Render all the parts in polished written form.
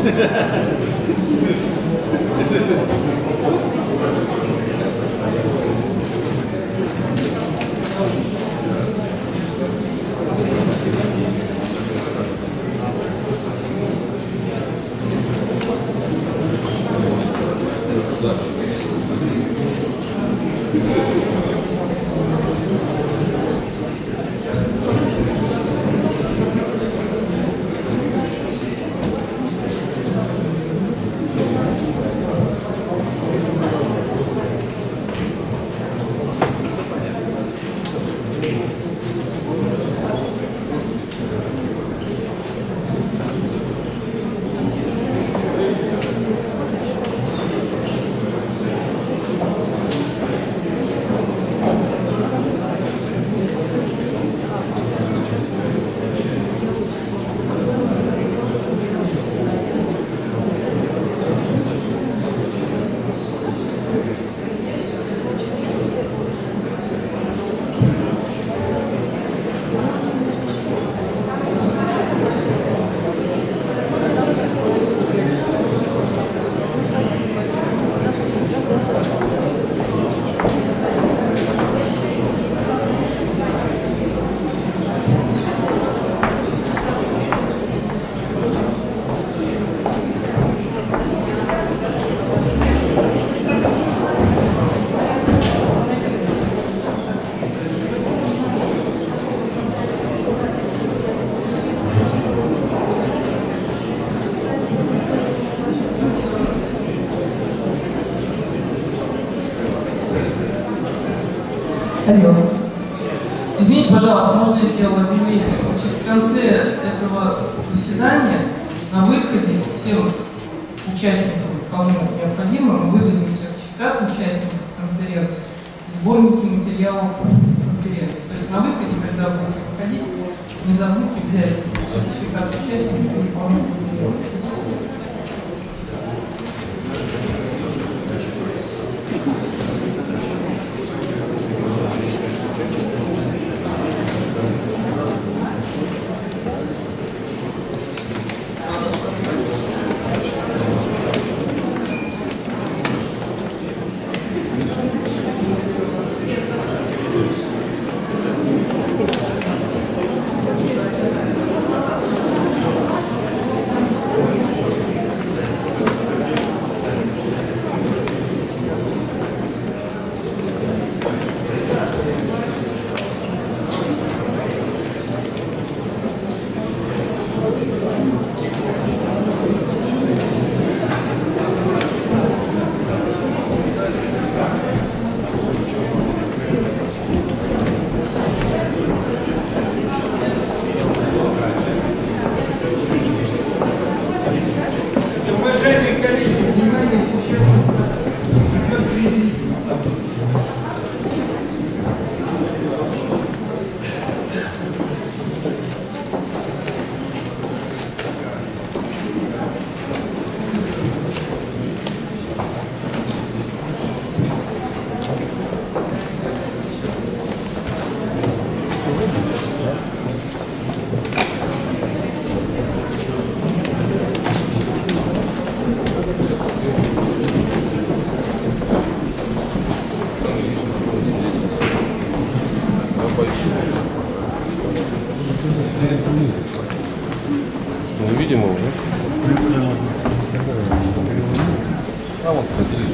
Алло. Извините, пожалуйста, можно я сделаю объявление? Значит, в конце этого заседания на выходе всем участникам, кому необходимо, мы выдадим сертификат участников конференции, сборники материалов конференции. То есть на выходе, когда будете выходить, не забудьте взять сертификат участников и исполнить материалы. Спасибо. Мы видим его, да? А вот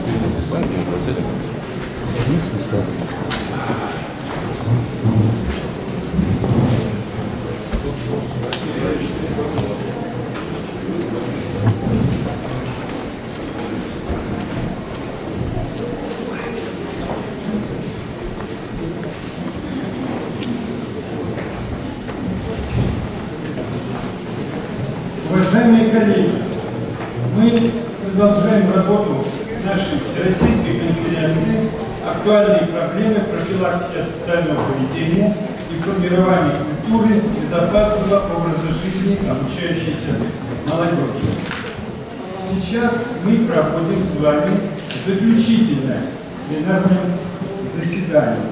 Уважаемые коллеги, мы продолжаем работу нашей всероссийской конференции «Актуальные проблемы профилактики асоциального поведения и формирования культуры безопасного образа жизни обучающейся молодежи». Сейчас мы проводим с вами заключительное пленарное заседание.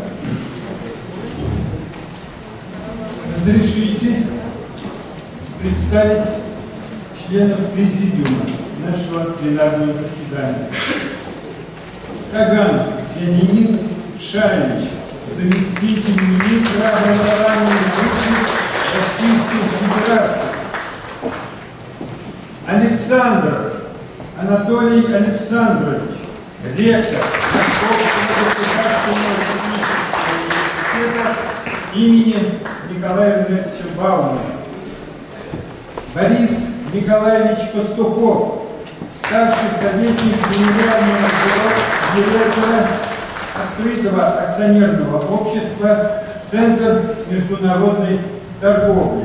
Разрешите представить членов президиума нашего пленарного заседания. Каганов Леонид Шаевич, заместитель министра образования и науки Российской Федерации. Александров Анатолий Александрович, ректор Московского государственного технического университета имени Николая Ивановича Баумана. Борис Николаевич Пастухов, старший советник генерального директора открытого акционерного общества «Центр международной торговли».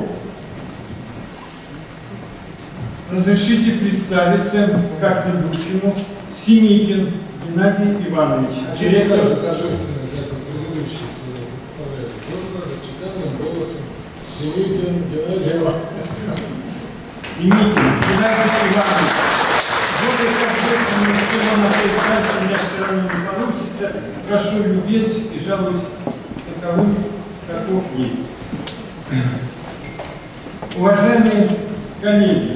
Разрешите представиться как ведущему Семикин Геннадий Иванович. Директор же торжественно, как предыдущий представляли, тоже чеканным голосом Семикин Геннадий Иванович. Семикин Геннадий Иванович. Более торжественно, чем он отрицать, у меня все равно не получится. Прошу любить и жалуюсь таковым, каков есть. Уважаемые коллеги,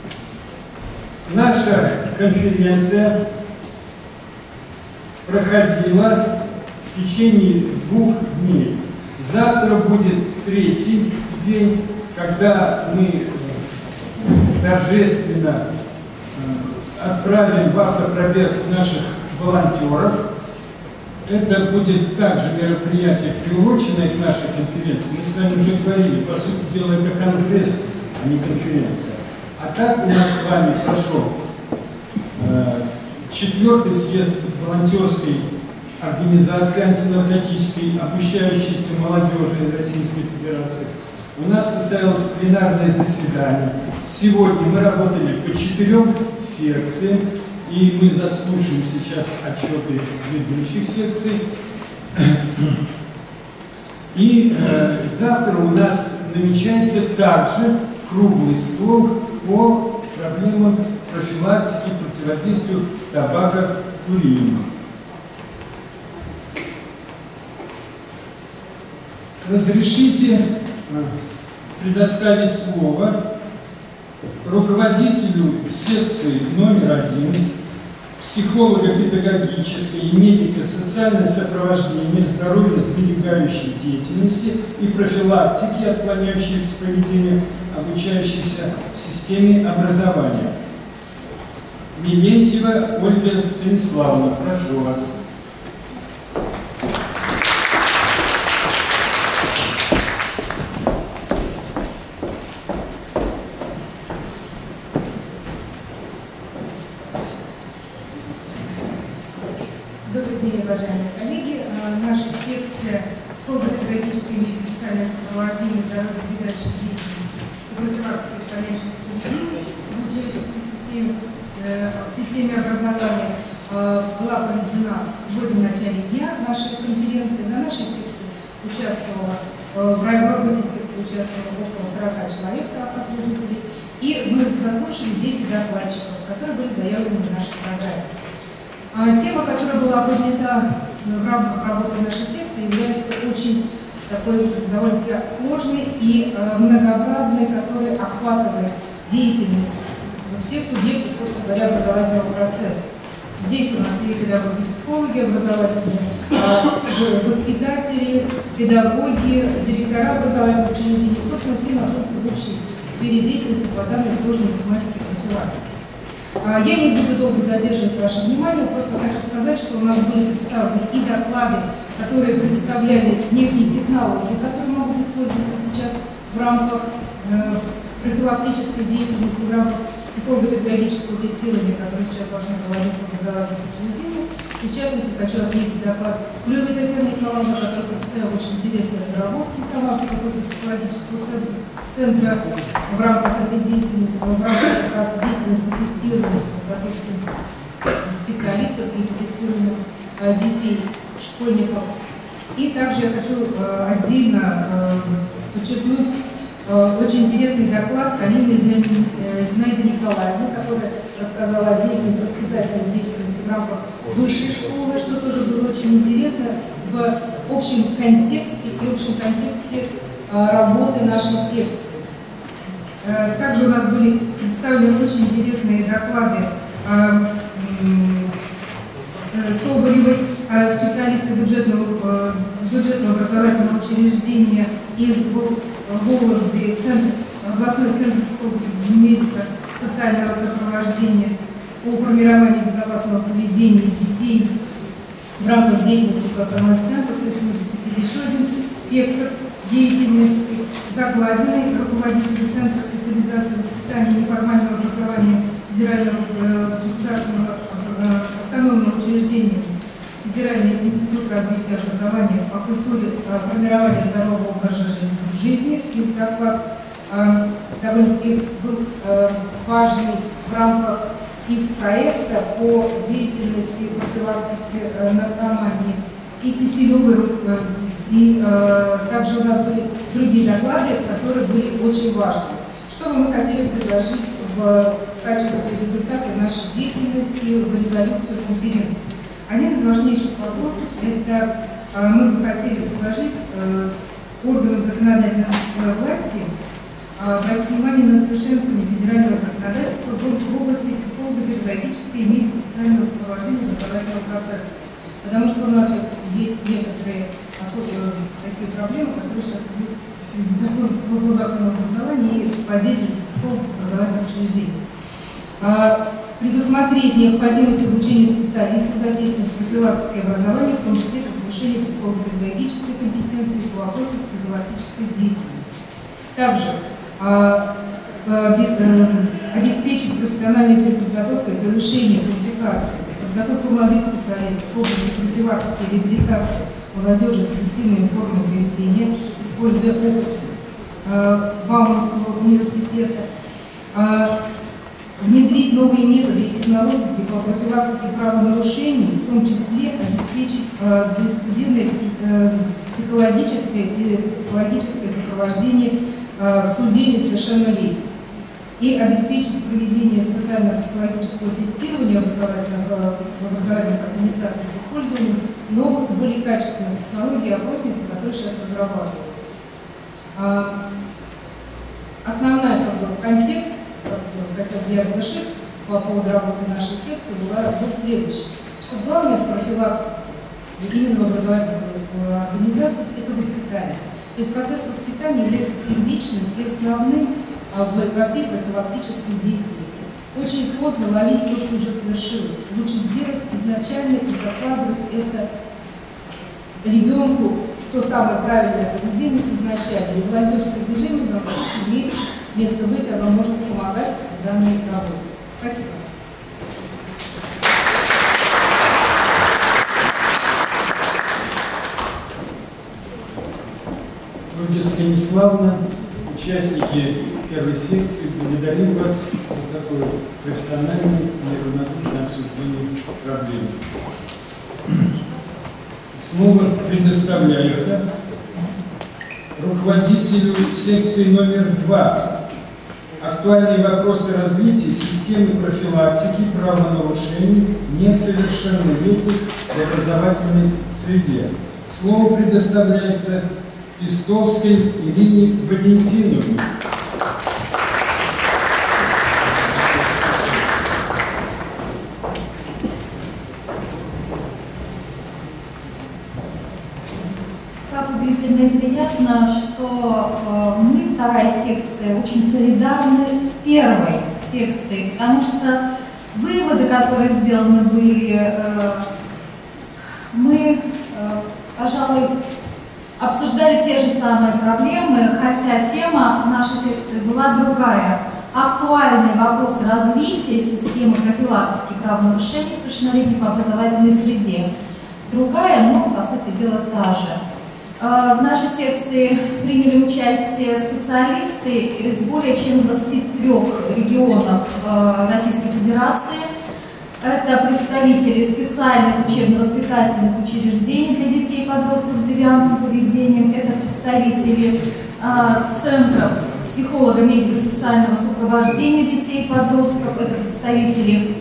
наша конференция проходила в течение 2 дней. Завтра будет 3-й день, когда мы торжественно отправим в автопробег наших волонтеров. Это будет также мероприятие, приуроченное к нашей конференции. Мы с вами уже говорили, по сути дела, это конгресс, а не конференция. А так у нас с вами прошел 4-й съезд волонтерской организации антинаркотической, обучающейся молодежи Российской Федерации. У нас состоялось пленарное заседание. Сегодня мы работали по 4 секциям, и мы заслушаем сейчас отчеты ведущих секций. И завтра у нас намечается также круглый стол по проблемам профилактики и противодействию табакокурению. Разрешите предоставить слово руководителю секции номер 1, психолого-педагогической и медико-социальное сопровождение здоровья сберегающей деятельности и профилактики отклоняющегося поведения обучающихся в системе образования. Милентьева Ольга Станиславовна, прошу вас. Добрый день, уважаемые коллеги. Наша секция психолого-педагогическое и медико-социальное сопровождение здоровья сберегающей деятельности и профилактики отклоняющихся поведения обучающихся в системе образования была проведена сегодня в начале дня нашей конференции. На нашей секции участвовало, в работе секции участвовало около 40 человек, 40 служителей, и мы заслушали 10 докладчиков, которые были заявлены в нашей программе. Тема, которая была поднята в рамках работы нашей секции, является очень такой довольно-таки сложной и многообразной, которая охватывает деятельность всех субъектов, собственно говоря, образовательного процесса. Здесь у нас и педагоги, психологи, образовательные воспитатели, педагоги, директора образовательных учреждений, собственно, все находятся в общей сфере деятельности по данной сложной тематике профилактики. Я не буду долго задерживать ваше внимание, просто хочу сказать, что у нас были представлены и доклады, которые представляли некие технологии, которые могут использоваться сейчас в рамках профилактической деятельности, в рамках психолого-педагогического тестирования, которое сейчас должно проводиться в образовательных учреждениях. И в частности, хочу отметить доклад Клёвой Татьяны Николаевны, которая представила очень интересные разработки Самарского социопсихологического центра в рамках этой деятельности, в рамках как раз деятельности тестирования специалистов и тестирования детей, школьников. И также я хочу отдельно подчеркнуть очень интересный доклад Галины Зинаиды Николаевны, которая рассказала о деятельности, воспитательной деятельности в рамках высшей школы, что тоже было очень интересно в общем контексте работы нашей секции. Также у нас были представлены очень интересные доклады Соболевой, специалисты бюджетного образовательного учреждения из Вологды, областной центр медико-социального сопровождения по формированию безопасного поведения детей в рамках деятельности ПКМС-центра. То есть мы зацепили еще один спектр деятельности. Закладины руководители Центра социализации и воспитания неформального образования Федерального государственного автономного учреждения Федеральный институт развития образования по культуре формирования здорового образа жизни. И доклад довольно-таки был важный в рамках их проекта по деятельности профилактики наркомании. И Киселевой, и также у нас были другие доклады, которые были очень важны. Что бы мы хотели предложить в качестве результата нашей деятельности в резолюцию конференции? Один из важнейших вопросов – это мы бы хотели предложить органам законодательной власти обратить внимание на совершенствование федерального законодательства в области психолого-педагогической и медико-социального сопровождения образовательного процесса. Потому что у нас сейчас есть некоторые особые такие проблемы, которые сейчас есть по закону образования и по деятельности психологов образовательных учреждений. Предусмотреть необходимость обучения специалистов, задействовать профилактике образования, в том числе по повышению психолого-педагогической компетенции по вопросам профилактической деятельности. Также обеспечить профессиональной переподготовкой и повышение квалификации, подготовку молодых специалистов в области профилактики и реабилитации молодежи с эффективными формами поведения, используя опыт Бауманского университета, внедрить новые методы и технологии по профилактике правонарушений, в том числе обеспечить бессудебное психологическое сопровождение в суде несовершеннолетних и обеспечить проведение социально-психологического тестирования в образовательных организациях с использованием новых, более качественных технологий и опросников, которые сейчас разрабатываются. Основной контекст, хотел бы я завершить по поводу работы нашей секции, был следующий. Что главное в профилактике, именно в образовательных организациях, это воспитание. То есть процесс воспитания является первичным и основным во всей профилактической деятельности. Очень поздно ловить то, что уже совершилось. Лучше делать изначально и закладывать это ребенку, то самое правильное поведение изначально. И волонтерское движение в данном случае имеет место быть, оно может помогать в данной работе. Спасибо. Ольга Станиславовна, участники первой секции, благодарю вас за такое профессиональное и равнодушное обсуждение проблем. Слово предоставляется руководителю секции номер 2. Актуальные вопросы развития системы профилактики правонарушений несовершеннолетних в образовательной среде. Слово предоставляется Пестовской Ирине Валентиновне. Как удивительно и приятно, что мы, вторая секция, очень солидарны с первой секцией, потому что выводы, которые сделаны были, мы, пожалуй, обсуждали те же самые проблемы, хотя тема нашей секции была другая. Актуальные вопросы развития системы профилактики правонарушений совершеннолетних в образовательной среде. Другая, но, по сути дела, та же. В нашей секции приняли участие специалисты из более чем 23 регионов Российской Федерации. Это представители специальных учебно-воспитательных учреждений для детей и подростков с девиантным поведением, это представители центров психолого-медико-социального сопровождения детей и подростков, это представители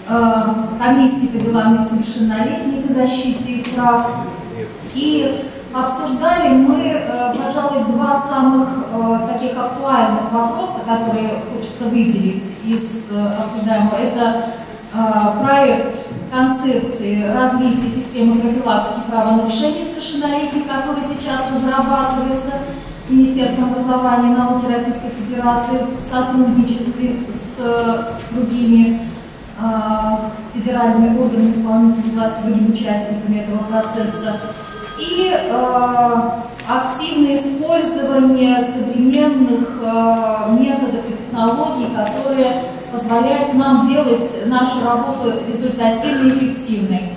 комиссии по делам несовершеннолетних и защите их прав. И обсуждали мы, пожалуй, два самых таких актуальных вопроса, которые хочется выделить из обсуждаемого. Это проект концепции развития системы профилактики правонарушений совершеннолетних, который сейчас разрабатывается Министерством образования и науки Российской Федерации в сотрудничестве с другими федеральными органами исполнительной власти, другими участниками этого процесса. И активное использование современных методов и технологий, которые позволяют нам делать нашу работу результативной и эффективной.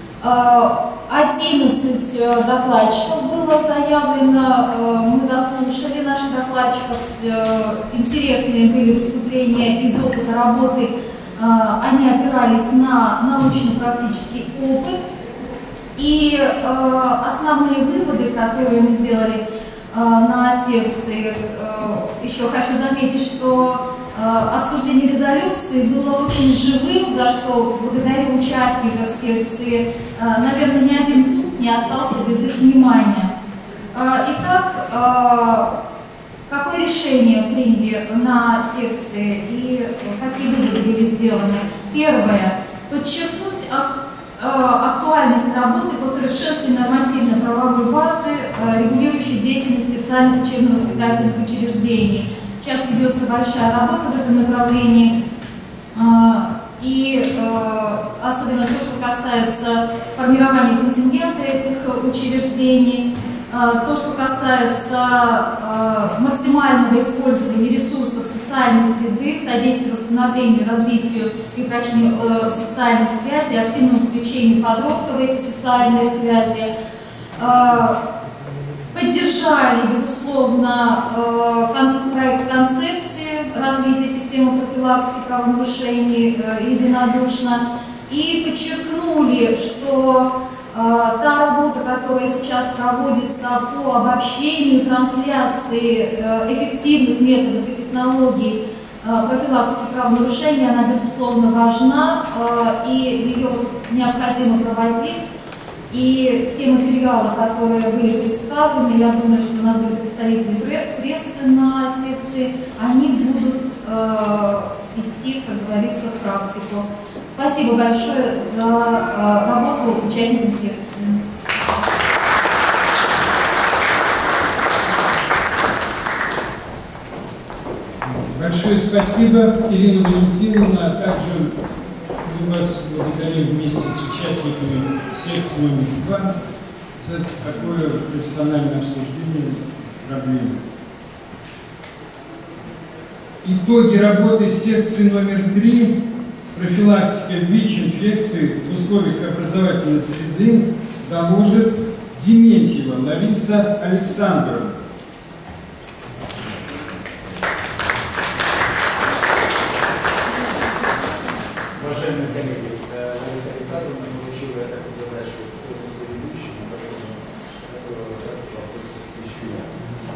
11 докладчиков было заявлено, мы заслушали наших докладчиков, интересные были выступления из опыта работы, они опирались на научно-практический опыт. И основные выводы, которые мы сделали на секции, еще хочу заметить, что обсуждение резолюции было очень живым, за что благодарю участников секции. Наверное, ни один пункт не остался без их внимания. Итак, какое решение приняли на секции и какие выводы были сделаны? Первое. Подчеркнуть актуальность работы по совершенствованию нормативно-правовой базы, регулирующей деятельность специальных учебно-воспитательных учреждений. Сейчас ведется большая работа в этом направлении, и особенно то, что касается формирования контингента этих учреждений, то, что касается максимального использования ресурсов социальной среды, содействия восстановлению, развитию и упрочению социальных связей, активному включению подростков в эти социальные связи. Поддержали, безусловно, проект концепции развития системы профилактики правонарушений единодушно и подчеркнули, что та работа, которая сейчас проводится по обобщению, трансляции эффективных методов и технологий профилактики правонарушений, она, безусловно, важна, и ее необходимо проводить. И те материалы, которые были представлены, я думаю, что у нас были представители прессы на секции, они будут идти, как говорится, в практику. Спасибо большое за работу участникам секции. Большое спасибо, Ирина Валентиновна, а также мы вас благодарим вместе с участниками секции номер 2 за такое профессиональное обсуждение проблем. Итоги работы секции номер 3 «Профилактика ВИЧ-инфекции в условиях образовательной среды» доложит Дементьева Лариса Александровна. Уважаемые коллеги, Лариса Александровна получила такую задачу своему соведущему, которого также относится еще я.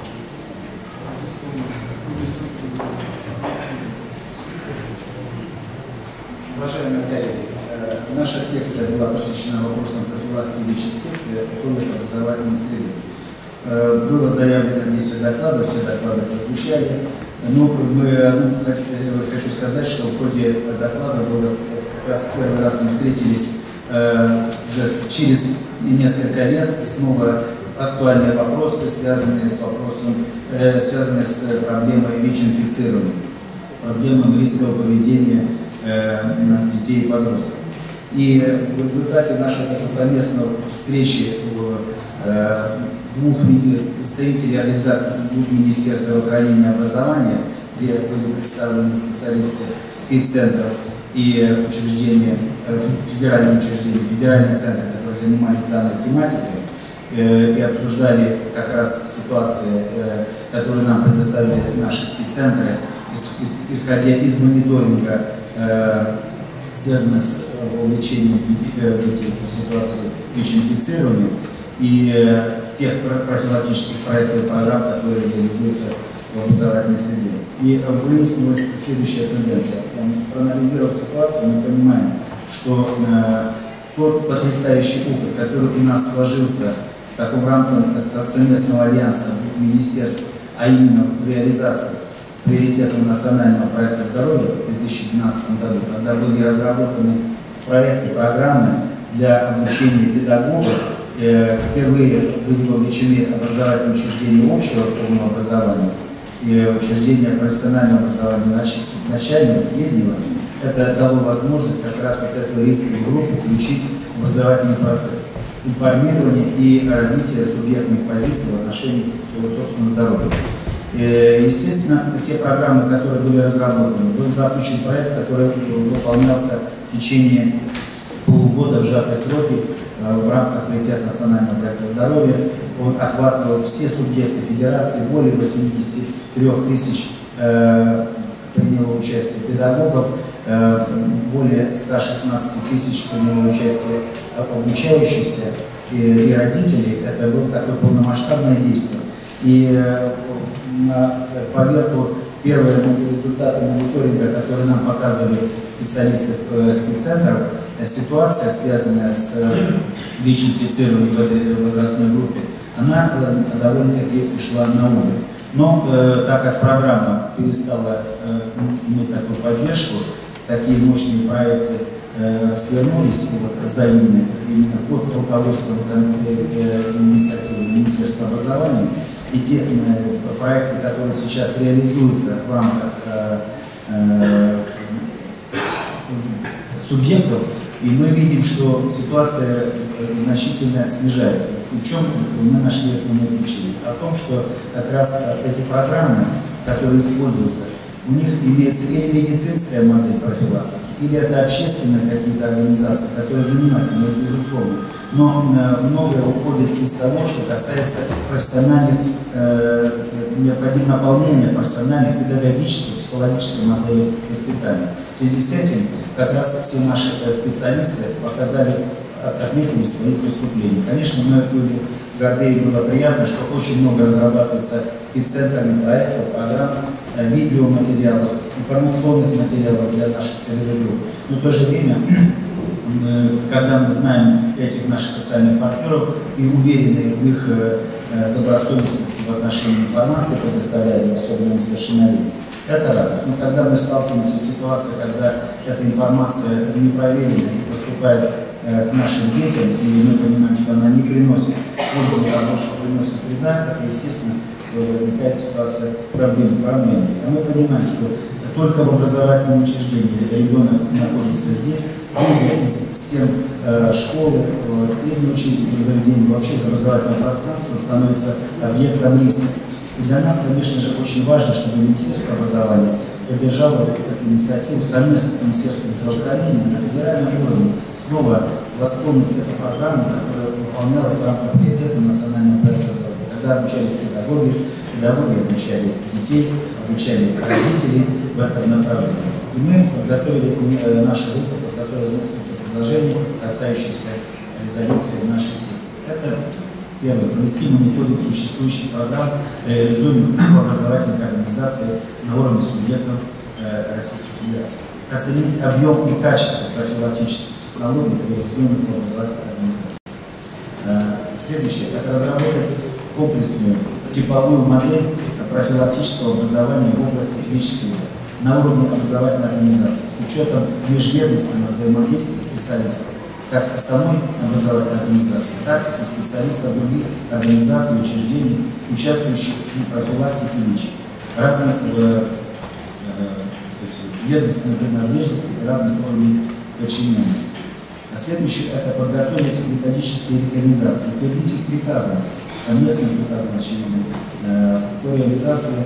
Уважаемые коллеги, наша секция была посвящена вопросам профилактики ВИЧ-инфекции в условиях образовательной среды. Было заявлено 10 докладов, все доклады прозвучали. Но хочу сказать, что в ходе доклада было как раз первый раз мы встретились уже через несколько лет, снова актуальные вопросы, связанные с проблемой ВИЧ-инфицирования, проблемой рискового поведения детей и подростков. И в результате нашей совместной встречи двух представителей организаций двух министерств здравоохранения и образования, где были представлены специалисты спеццентров и учреждения, федеральные центры, которые занимались данной тематикой, и обсуждали как раз ситуации, которые нам предоставили наши спеццентры, исходя из мониторинга, связанных с увеличением ситуации ВИЧ-инфицирования и тех профилактических проектов и программ, которые реализуются в образовательной среде. И выяснилась следующая тенденция. Проанализировав ситуацию, мы понимаем, что тот потрясающий опыт, который у нас сложился в рамках совместного альянса министерств, а именно в реализации приоритетов национального проекта здоровья в 2012 году, когда были разработаны проекты, программы для обучения педагогов, впервые были вовлечены образовательные учреждения общего уровня образования и учреждения профессионального образования начального, среднего. Это дало возможность как раз вот эту рисковую группу включить в образовательный процесс информирования и развития субъектных позиций в отношении своего собственного здоровья. Естественно, те программы, которые были разработаны, был запущен проект, который выполнялся в течение полугода в сжатой сроки в рамках приоритета национального проекта здоровья. Он охватывал все субъекты федерации, более 83 тысяч приняло участие педагогов, более 116 тысяч приняло участие обучающихся и родителей. Это было такое полномасштабное действие. И поверху первые результаты мониторинга, которые нам показывали специалисты спеццентров, ситуация, связанная с ВИЧ-инфицированием в этой возрастной группе, она довольно-таки ушла на уровень. Но так как программа перестала иметь такую поддержку, такие мощные проекты свернулись взаимные именно под руководством инициативы Министерства образования, и те проекты, которые сейчас реализуются в рамках субъектов, и мы видим, что ситуация значительно снижается. Причем мы нашли основные причины. О том, что как раз эти программы, которые используются, у них имеется или медицинская модель профилактики, или это общественные какие-то организации, которые занимаются, безусловно. Но многое уходит из того, что касается профессиональных, необходимого наполнения профессиональных, педагогических, психологических моделей воспитания. В связи с этим как раз все наши специалисты отметили свои преступления. Конечно, мы были горды, и было приятно, что очень много разрабатывается спеццентрами проектов, программ, видеоматериалов, информационных материалов для наших целевых групп. Но в то же время, когда мы знаем этих наших социальных партнеров и уверены в их добросовестности в отношении информации, предоставляемой особенно несовершеннолетним, это радует. Но когда мы сталкиваемся с ситуацией, когда эта информация не проверена и поступает к нашим детям, и мы понимаем, что она не приносит пользы, а больше приносит вреда, это, естественно, возникает ситуация проблемы. А мы понимаем, что только в образовательном учреждении ребенок находится здесь, выйдя из стен школы, среднего учебного заведения, вообще из образовательного пространства, становится объектом риска. И для нас, конечно же, очень важно, чтобы Министерство образования поддержало эту инициативу совместно с Министерством здравоохранения на федеральном уровне, снова восполнить эту программу, которая выполнялась в рамках приоритета национального проекта здоровья. Когда обучались педагоги обучали детей, обучали родителей в этом направлении. И мы подготовили, наша группа подготовила несколько предложений, касающихся резолюции в нашей секции. Это первое, провести мониторинг существующих программ, реализуемых в образовательных организациях на уровне субъектов Российской Федерации. Оценить объем и качество профилактических технологий, реализуемых в образовательных организациях. Следующее – это разработать комплексную типовую модель профилактического образования в области ВИЧ-СПИДа на уровне образовательной организации с учетом межведомственного взаимодействия специалистов как самой образовательной организации, так и специалистов других организаций и учреждений, участвующих в профилактике ВИЧ, разных ведомственных принадлежностей и разных уровней подчиненности. А следующее – это подготовить методические рекомендации, утвердить их приказом, совместным приказом, очевидно, по реализации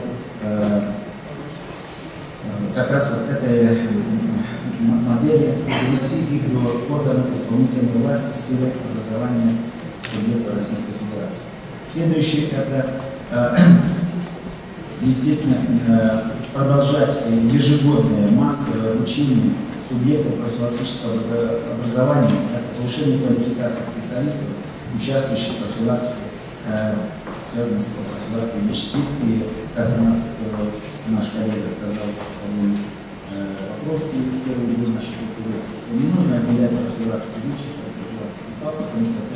как раз вот этой модели, довести их до органов исполнительной власти в сфере образования субъекта Российской Федерации. Следующее – это, естественно, продолжать ежегодное массовое обучение субъектов профилактического образования, это повышение квалификации специалистов, участвующих в профилактике, связанной с профилактикой ВИЧ-СПИД. И, как у нас наш коллега сказал, Покровский, первый был нашей конференции, что не нужно отделять профилактику ВИЧ, потому что это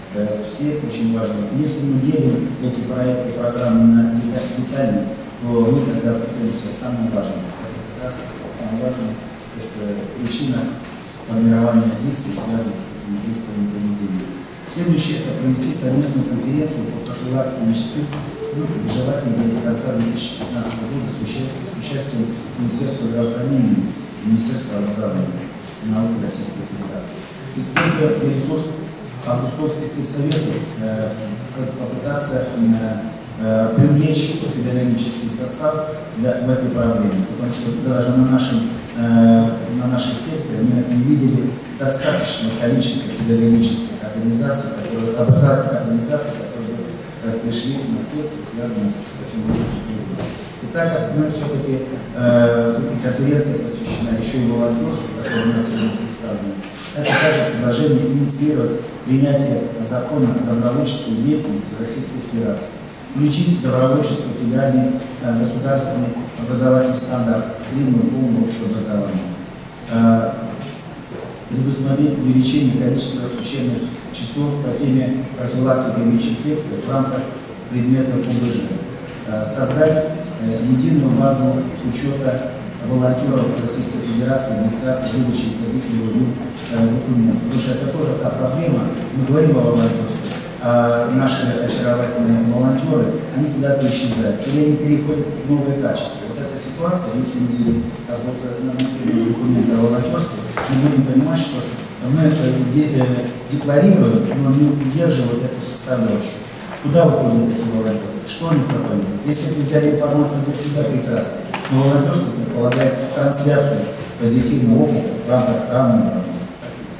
все очень важны. Если мы делим эти проекты, программы на детали, то мы тогда пытаемся самым важным. Это как раз самое важное, то, что причина формирования дикции связана с этим рисковым поведением. Следующее – это провести совместную конференцию по профилактике ВИЧ-СПИД, желательно до конца 2015 года с участием Министерства здравоохранения и Министерства образования и науки Российской Федерации. Используя ресурс августовских педсоветов, попытаться привлечь педагогический состав в этой проблеме, потому что даже на нашей секции мы не видели достаточное количество педагогических организаций, образовательных организаций, которые пришли на секцию, связанную с таким выступлением. И так как мы все-таки конференция посвящена еще и волонтерству, которое у нас сегодня представлено, это также предложение инициировать принятие закона о добровольческой деятельности Российской Федерации, включить добровольчество в федеральный государственный образовательный стандарт среднего и полного общего образования, предусмотреть увеличение количества учебных часов по теме профилактики ВИЧ-инфекции в рамках предмета ОБЖ, создать единую базу учета волонтеров Российской Федерации, администрации, выдачи каких-либо документов. Потому что это тоже та проблема, мы говорим о волонтерстве, а наши очаровательные волонтеры, они куда-то исчезают, или они переходят в новые качества. Вот эта ситуация, если мы будем работать на документы о волонтерстве, мы будем понимать, что мы декларируем, но не удерживаем эту составляющую. Куда выходят эти волонтеры? Что они проповедуют? Если вы взяли информацию для себя, прекрасно. Но волонтерство предполагает трансляцию позитивного опыта в рамках программы. Спасибо.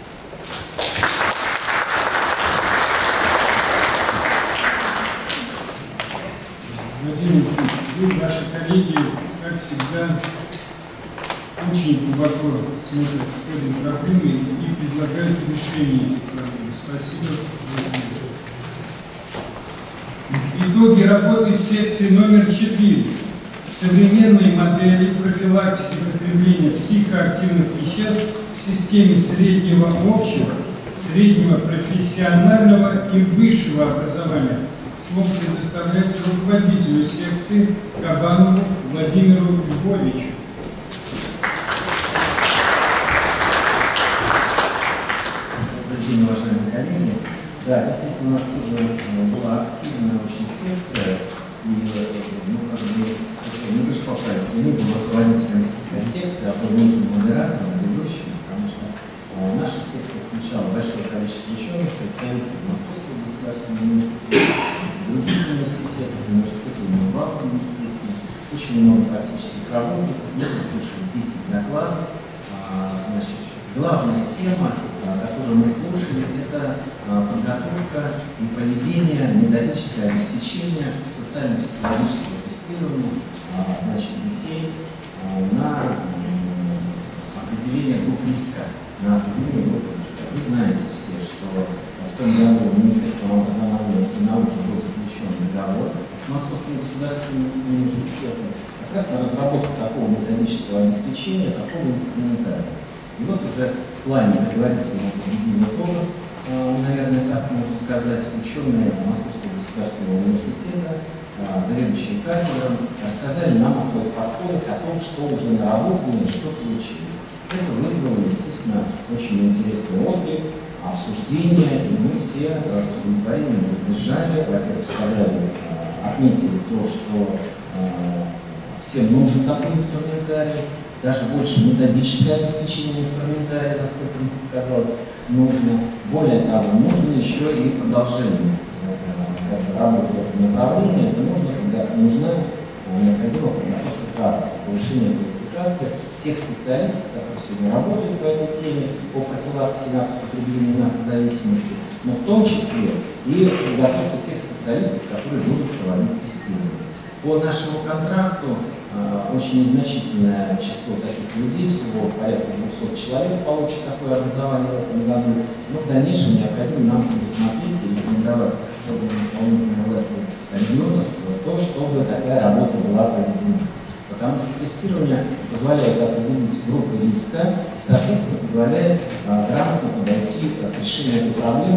Владимир Ильич, наши коллеги, как всегда, очень глубоко смотрят в ходе проблемы и предлагают решение этих проблем. Спасибо. Итоги работы секции номер 4. Современные модели профилактики употребления психоактивных веществ в системе среднего общего, среднего профессионального и высшего образования. Слово предоставляется руководителю секции Кабанову Владимиру Львовичу. Добрый день, уважаемые коллеги. Да, действительно, у нас тоже была активная очень секция, и не вышло поправить, я не был руководителем секции, а был неким модератором, ведущим, потому что наша секция включала большое количество ученых, представителей Московского государственного университета, других университетов, университета имени Баумана, естественно, очень много практических работников. Мы заслушали 10 докладов. Значит, главная тема, которую мы слушали, это подготовка и проведение методического обеспечения социально-психологического тестирования детей на определение групп риска. Вы знаете все, что в том году Министерством образования и науки был заключен договор с Московским государственным университетом как раз на разработку такого методического обеспечения, такого инструментария. И вот уже в плане предварительного проведения итогов, наверное, так можно сказать, ученые Московского государственного университета, заведующие кафедром, рассказали нам о своих подходах, о том, что уже наработано и что получилось. Это вызвало, естественно, очень интересный отклик, обсуждение, и мы все с удовлетворением поддержали, во-первых, сказали, отметили то, что всем нужен такой инструментарий, даже больше методическое обеспечение инструментария, насколько мне показалось, нужно. Более того, нужно еще и продолжение работы в этом направлении. Это нужна необходима подготовка кадров, повышение квалификации тех специалистов, которые сегодня работают по этой теме, по профилактике наркопотребления и наркозависимости, но в том числе и подготовка тех специалистов, которые будут проводить тестирование. По нашему контракту очень незначительное число таких людей, всего порядка 200 человек получит такое образование в этом году, но в дальнейшем необходимо нам предусмотреть и рекомендовать органам исполнительной власти регионов то, чтобы такая работа была проведена. Потому что тестирование позволяет определить группы риска и, соответственно, позволяет грамотно подойти к решению этой проблемы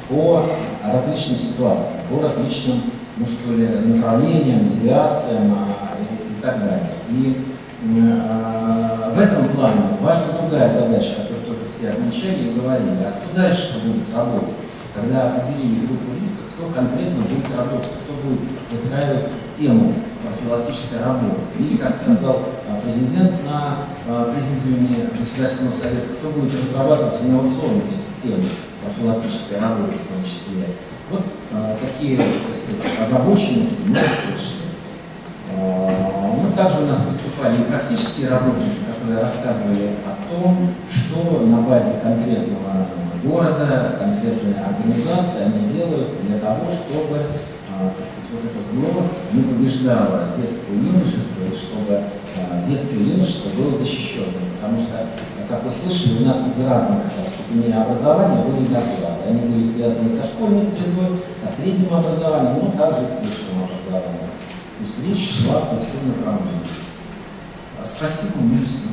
по различным ситуациям, по различным, ну что ли, направлениям, девиациям и так далее. И в этом плане важна другая задача, которую тоже все отмечали и говорили, а кто дальше будет работать? Когда определили группу риска, кто конкретно будет работать, кто будет выстраивать систему профилактической работы. Или, как сказал президент на президиуме Государственного совета, кто будет разрабатывать инновационную систему профилактической работы в том числе. Вот такие, так сказать, озабоченности мы слышали. Ну, также у нас выступали и практические работники, которые рассказывали о том, что на базе конкретного города, конкретной организации они делают для того, чтобы, так сказать, вот это зло не побеждало детство и юношество, и чтобы детство и юношество было защищенным. Потому что, как вы слышали, у нас из разных ступеней образования были доклады. Они были связаны со школьной средой, со средним образованием, но также и с высшим образованием. То есть речь шла по всем направлениям. Спасибо, мне все.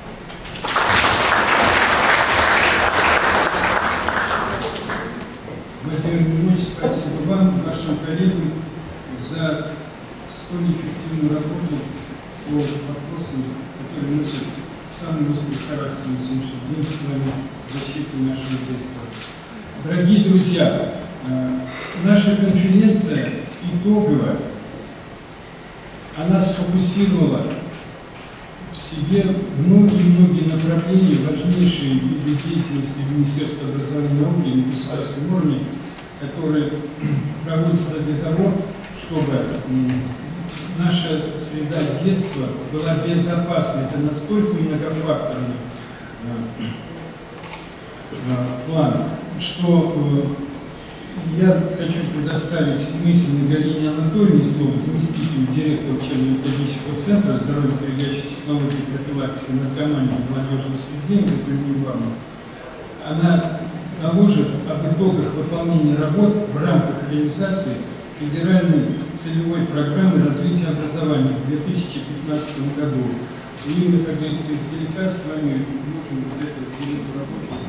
Владимир Ильич, спасибо вам, вашим коллегам, за столь эффективную работу по вопросам, которые носят самый острый характер на сегодняшний день в плане защиты нашего детства. Дорогие друзья, наша конференция итоговая, она сфокусировала в себе многие-многие направления, важнейшие виды деятельности Министерства образования и науки на государственном уровне, которые проводятся для того, чтобы наша среда детства была безопасной. Это настолько многофакторный план, что я хочу предоставить мысли Галине Анатольевне слово, заместителю директора учебно-методического центра здоровье-сберегающей технологии профилактики наркомании в молодежном среде, Она доложит об итогах выполнения работ в рамках реализации федеральной целевой программы развития образования в 2015 году. И мы, как говорится, издалека с вами можем вот эту работу.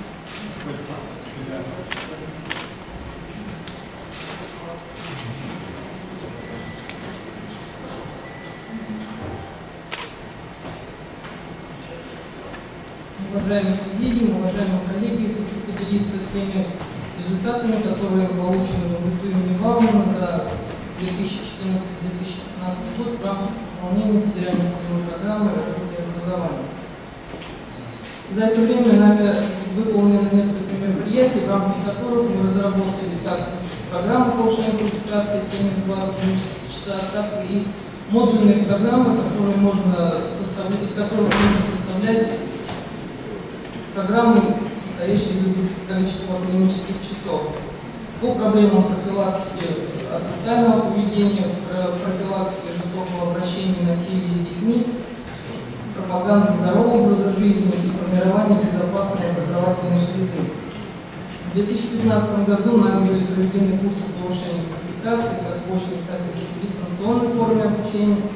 Уважаемый президиум, уважаемые коллеги, хочу поделиться теми результатами, которые получены в итоге Баумана за 2014-2015 год в рамках выполнения федеральной целевой программы развития образования. За это время нами выполнено несколько мероприятий, в рамках которых мы разработали как программу повышения квалификации 72 клинических часа, так и модульные программы, которые из которых можно составлять программы, состоящие из количества клинических часов. По проблемам профилактики асоциального поведения, профилактики жестокого обращения и насилия с детьми, пропаганды здорового образа жизни и формирования безопасной образовательной среды. В 2015 году нами были проведены курсы повышения квалификации, как в очной, так и в дистанционной форме обучения.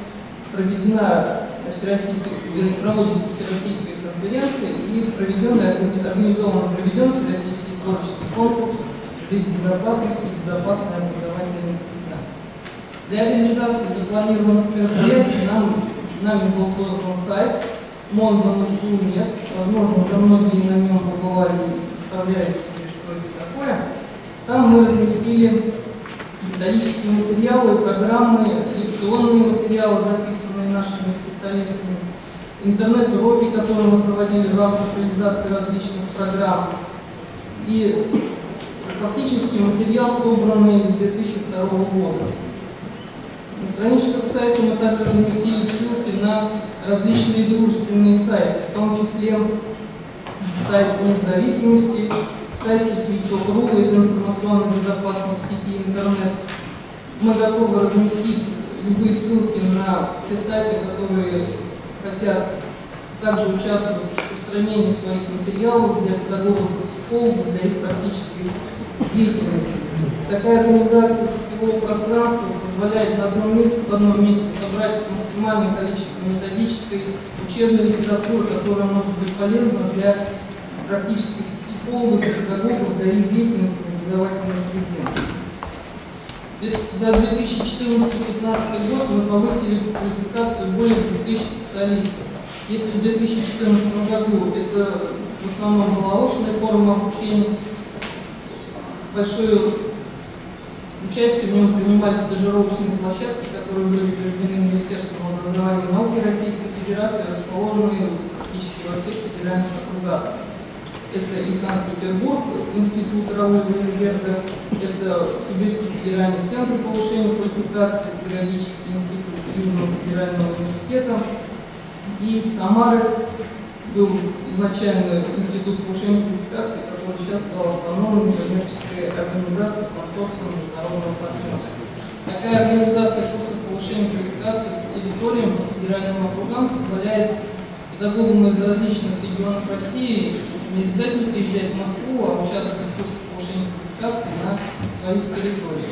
Проводится всероссийская конференция и организован всероссийский творческий конкурс «Жизнь безопасности и безопасная образовательная среда». Для реализации запланированных мероприятий нами был создан сайт МОН.СПУ.нет. Возможно, уже многие на нем побывали и представляют себе, что это такое. Там мы разместили методические материалы, программы, лекционные материалы, записанные нашими специалистами, интернет-уроки, которые мы проводили в рамках реализации различных программ. И фактически материал, собранный с 2002 года. На страничках сайта мы также разместили ссылки на различные дружественные сайты, в том числе сайт независимости, сайт сети ЧОК.ру, это информационной безопасности сети интернет. Мы готовы разместить любые ссылки на те сайты, которые хотят также участвовать в распространении своих материалов для педагогов и психологов, для их практической деятельности. Такая организация сетевого пространства позволяет в одном месте собрать максимальное количество методической, учебной литературы, которая может быть полезна для практических психологов и педагогов, для их деятельности в образовательной среде. За 2014-2015 год мы повысили квалификацию более 2000 специалистов. Если в 2014 году это в основном была очная форма обучения, большое участие в нем принимали стажировочные площадки, которые были утверждены Министерством образования и науки Российской Федерации, расположенные практически во всех федеральных округах. Это и Санкт-Петербург, Институт Рауля Вейнберга, это Сибирский федеральный центр повышения квалификации, периодический институт Южного федерального университета, и Самары был изначально институт повышения квалификации, который сейчас стал автономной коммерческой организацией консорциума международного партнерства. Такая организация курсов повышения квалификации по территориям, по федеральным округам позволяет педагогам из различных регионов России не обязательно приезжать в Москву, а участвовать в курсах повышения квалификации на своих территориях.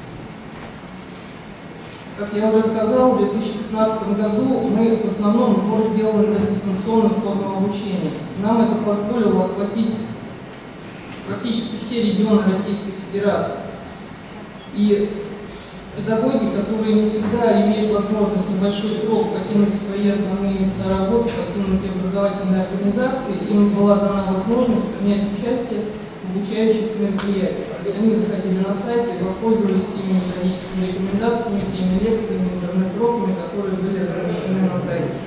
Как я уже сказал, в 2015 году мы в основном упор сделали на дистанционную форму обучения. Нам это позволило охватить практически все регионы Российской Федерации. И педагоги, которые не всегда имеют возможность в небольшой срок покинуть свои основные места работы, покинуть образовательные организации, им была дана возможность принять участие в обучающих мероприятиях. То есть они заходили на сайт и воспользовались теми методическими рекомендациями, теми лекциями, интернет-уроками, которые были размещены на сайте.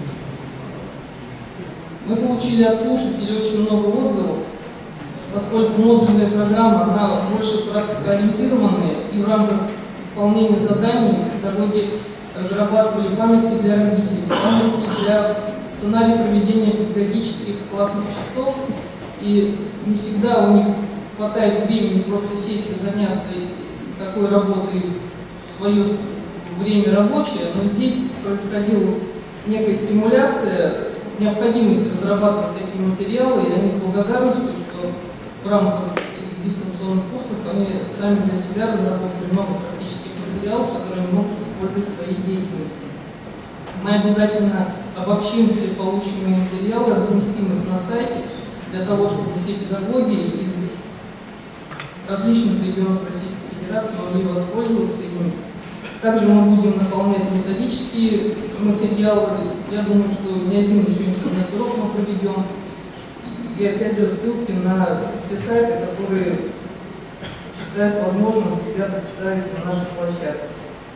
Мы получили от слушателей очень много отзывов, поскольку модульная программа, она больше практикоориентированная, и в рамках выполнения заданий педагоги разрабатывали памятки для родителей, памятки для сценария проведения педагогических классных часов, и не всегда у них хватает времени просто сесть и заняться такой работой в свое время рабочее, но здесь происходила некая стимуляция, необходимость разрабатывать такие материалы, и они с благодарностью, что в рамках дистанционных курсов они сами для себя разработали много практических материалов, которые могут использовать в своей деятельности. Мы обязательно обобщим все полученные материалы, разместим их на сайте, для того, чтобы все педагоги из различных регионов Российской Федерации могли воспользоваться ими. Также мы будем наполнять методические материалы. Я думаю, что не один еще интернет-урок мы проведем. И опять же ссылки на все сайты, которые считают возможным себя представить на нашей площадке.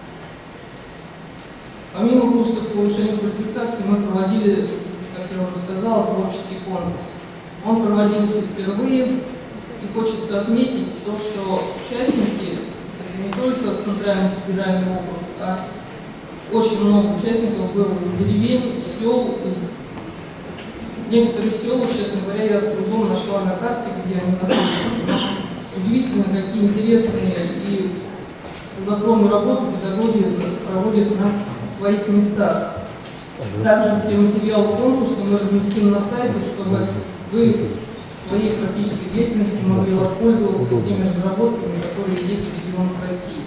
Помимо курсов повышения квалификации мы проводили, как я уже сказала, творческий конкурс. Он проводился впервые, и хочется отметить то, что участники, это не только Центральный федеральный округ, а очень много участников было из деревень, сел, некоторые села, честно говоря, я с трудом нашла на карте, где они находятся. Удивительно, какие интересные и плодотворную работу педагоги проводят на своих местах. Также все материалы конкурса мы разместим на сайте, чтобы вы в своей практической деятельности могли воспользоваться теми разработками, которые есть в регионах России.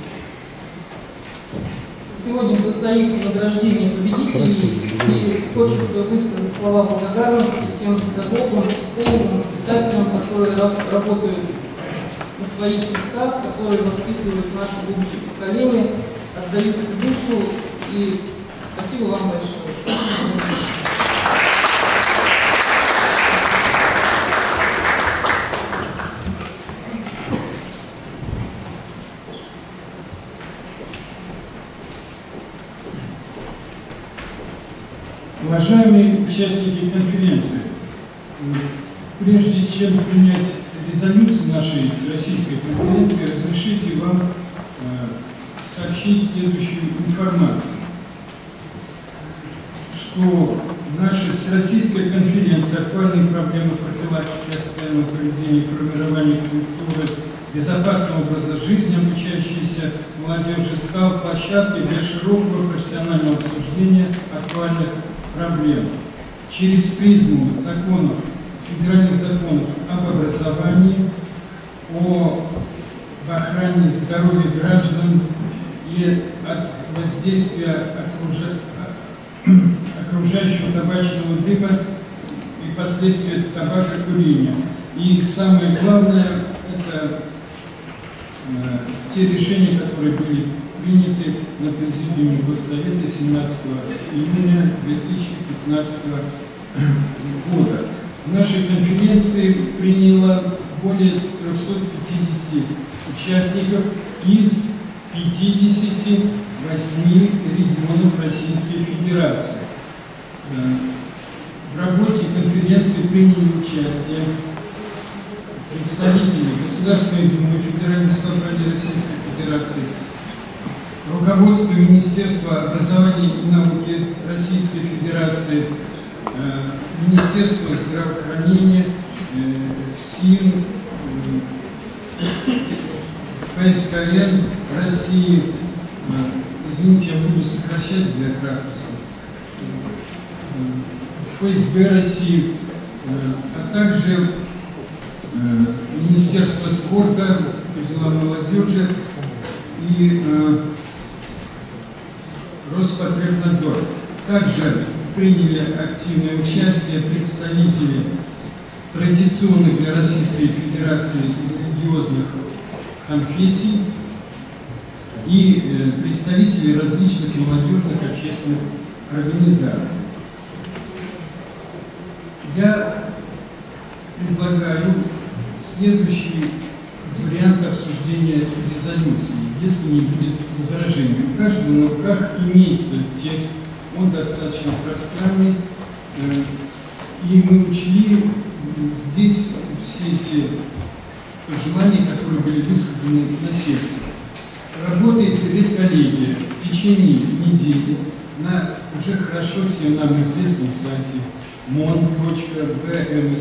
Сегодня состоится награждение победителей, и хочется высказать слова благодарности тем педагогам, психологам, воспитателям, которые работают на своих местах, которые воспитывают наше будущее поколение, отдают всю душу, и спасибо вам большое. Уважаемые участники конференции, прежде чем принять резолюцию нашей российской конференции, разрешите вам сообщить следующую информацию, что наша всероссийская конференция «Актуальные проблемы профилактики асоциального поведения и формирования культуры безопасного образа жизни обучающейся молодежи» стала площадкой для широкого профессионального обсуждения актуальных проблем через призму законов, федеральных законов об образовании, о охране здоровья граждан и от воздействия окружающего табачного дыма и последствия табакокурения. И самое главное, это те решения, которые были приняты на президиуме Госсовета 17 июня 2015 года. В нашей конференции приняло более 350 участников из 58 регионов Российской Федерации. В работе конференции приняли участие представители Государственной Думы Федерального собрания Российской Федерации, руководство Министерства образования и науки Российской Федерации, Министерство здравоохранения, ФСИН, ФСКН России, извините, я буду сокращать для краткости, ФСБ России, а также Министерство спорта, по делам молодежи и Роспотребнадзор. Также приняли активное участие представители традиционных для Российской Федерации религиозных конфессий и представители различных молодежных общественных организаций. Я предлагаю следующий вариант обсуждения резолюции, если не будет возражений. У каждого на руках имеется текст, он достаточно пространный, и мы учли здесь все те пожелания, которые были высказаны на секции. Работает редколлегия в течение недели на уже хорошо всем нам известном сайте mon.bmstu.net.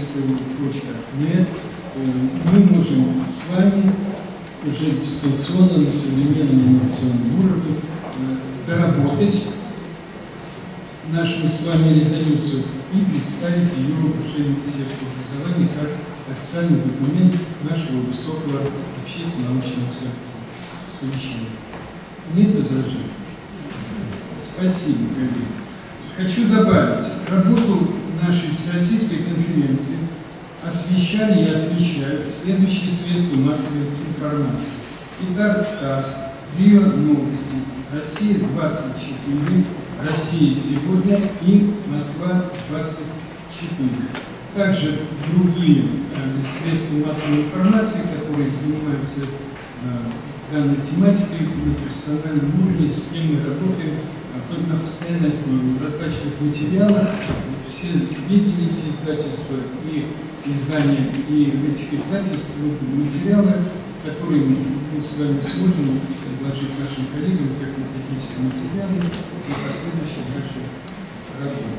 Мы можем с вами уже дистанционно на современном инновационном уровне доработать нашу с вами резолюцию и представить ее уже Министерству образования как официальный документ нашего высокого общественно-научного совещания. Нет возражений? Спасибо, коллеги. Хочу добавить, работу нашей Всероссийской конференции освещали и освещают следующие средства массовой информации. Итак, ТАСС, РИА Новости, Россия 24, Россия сегодня и Москва 24. Также другие средства массовой информации, которые занимаются данной тематикой на профессиональном уровне, с кем мы работаем на постоянной основе. В различных материалах все видели эти издательства и издания, и в этих издательствах материалы, которые мы с вами сможем предложить нашим коллегам как методические материалы для последующей нашей работы.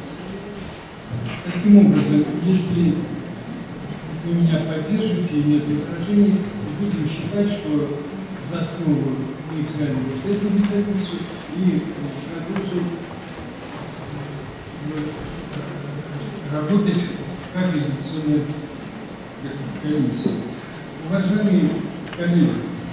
Таким образом, если вы меня поддержите и нет возражений, будем считать, что за основу мы взяли вот эту резолюцию и продолжим работать как редакционная комиссия. Уважаемые коллеги,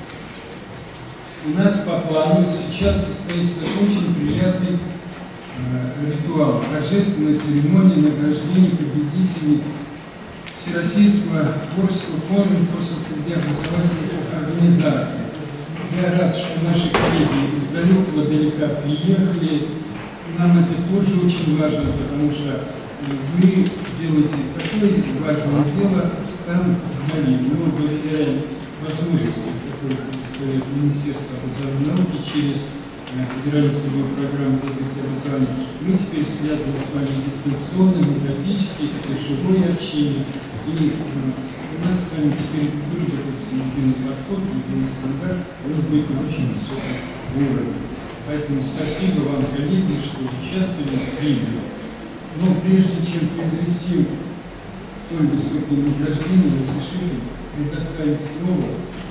у нас по плану сейчас состоится очень приятный ритуал, торжественная церемония награждения победителей Всероссийского творческого конкурса среди образовательных организаций. Я рад, что наши коллеги из далекого далека приехали. Нам это тоже очень важно, потому что вы делаете такое важное дело там вдали. Мы благодаря возможностям, которые предоставляет Министерство образования и науки через Федеральную целевую программу развития образования, мы теперь связаны с вами дистанционно, методически, это живое общение. И у нас с вами теперь выработается единый подход, единый стандарт, он будет на очень высоком уровне. Поэтому спасибо вам, коллеги, что участвовали в приняли. Но прежде чем произвести столь высокое награждение, разрешите предоставить слово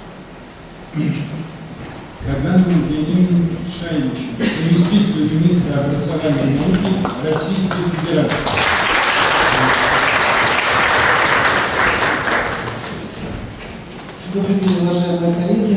Каганову Евгению Шаевичу, заместителю министра образования и науки Российской Федерации. Добрый день, уважаемые коллеги.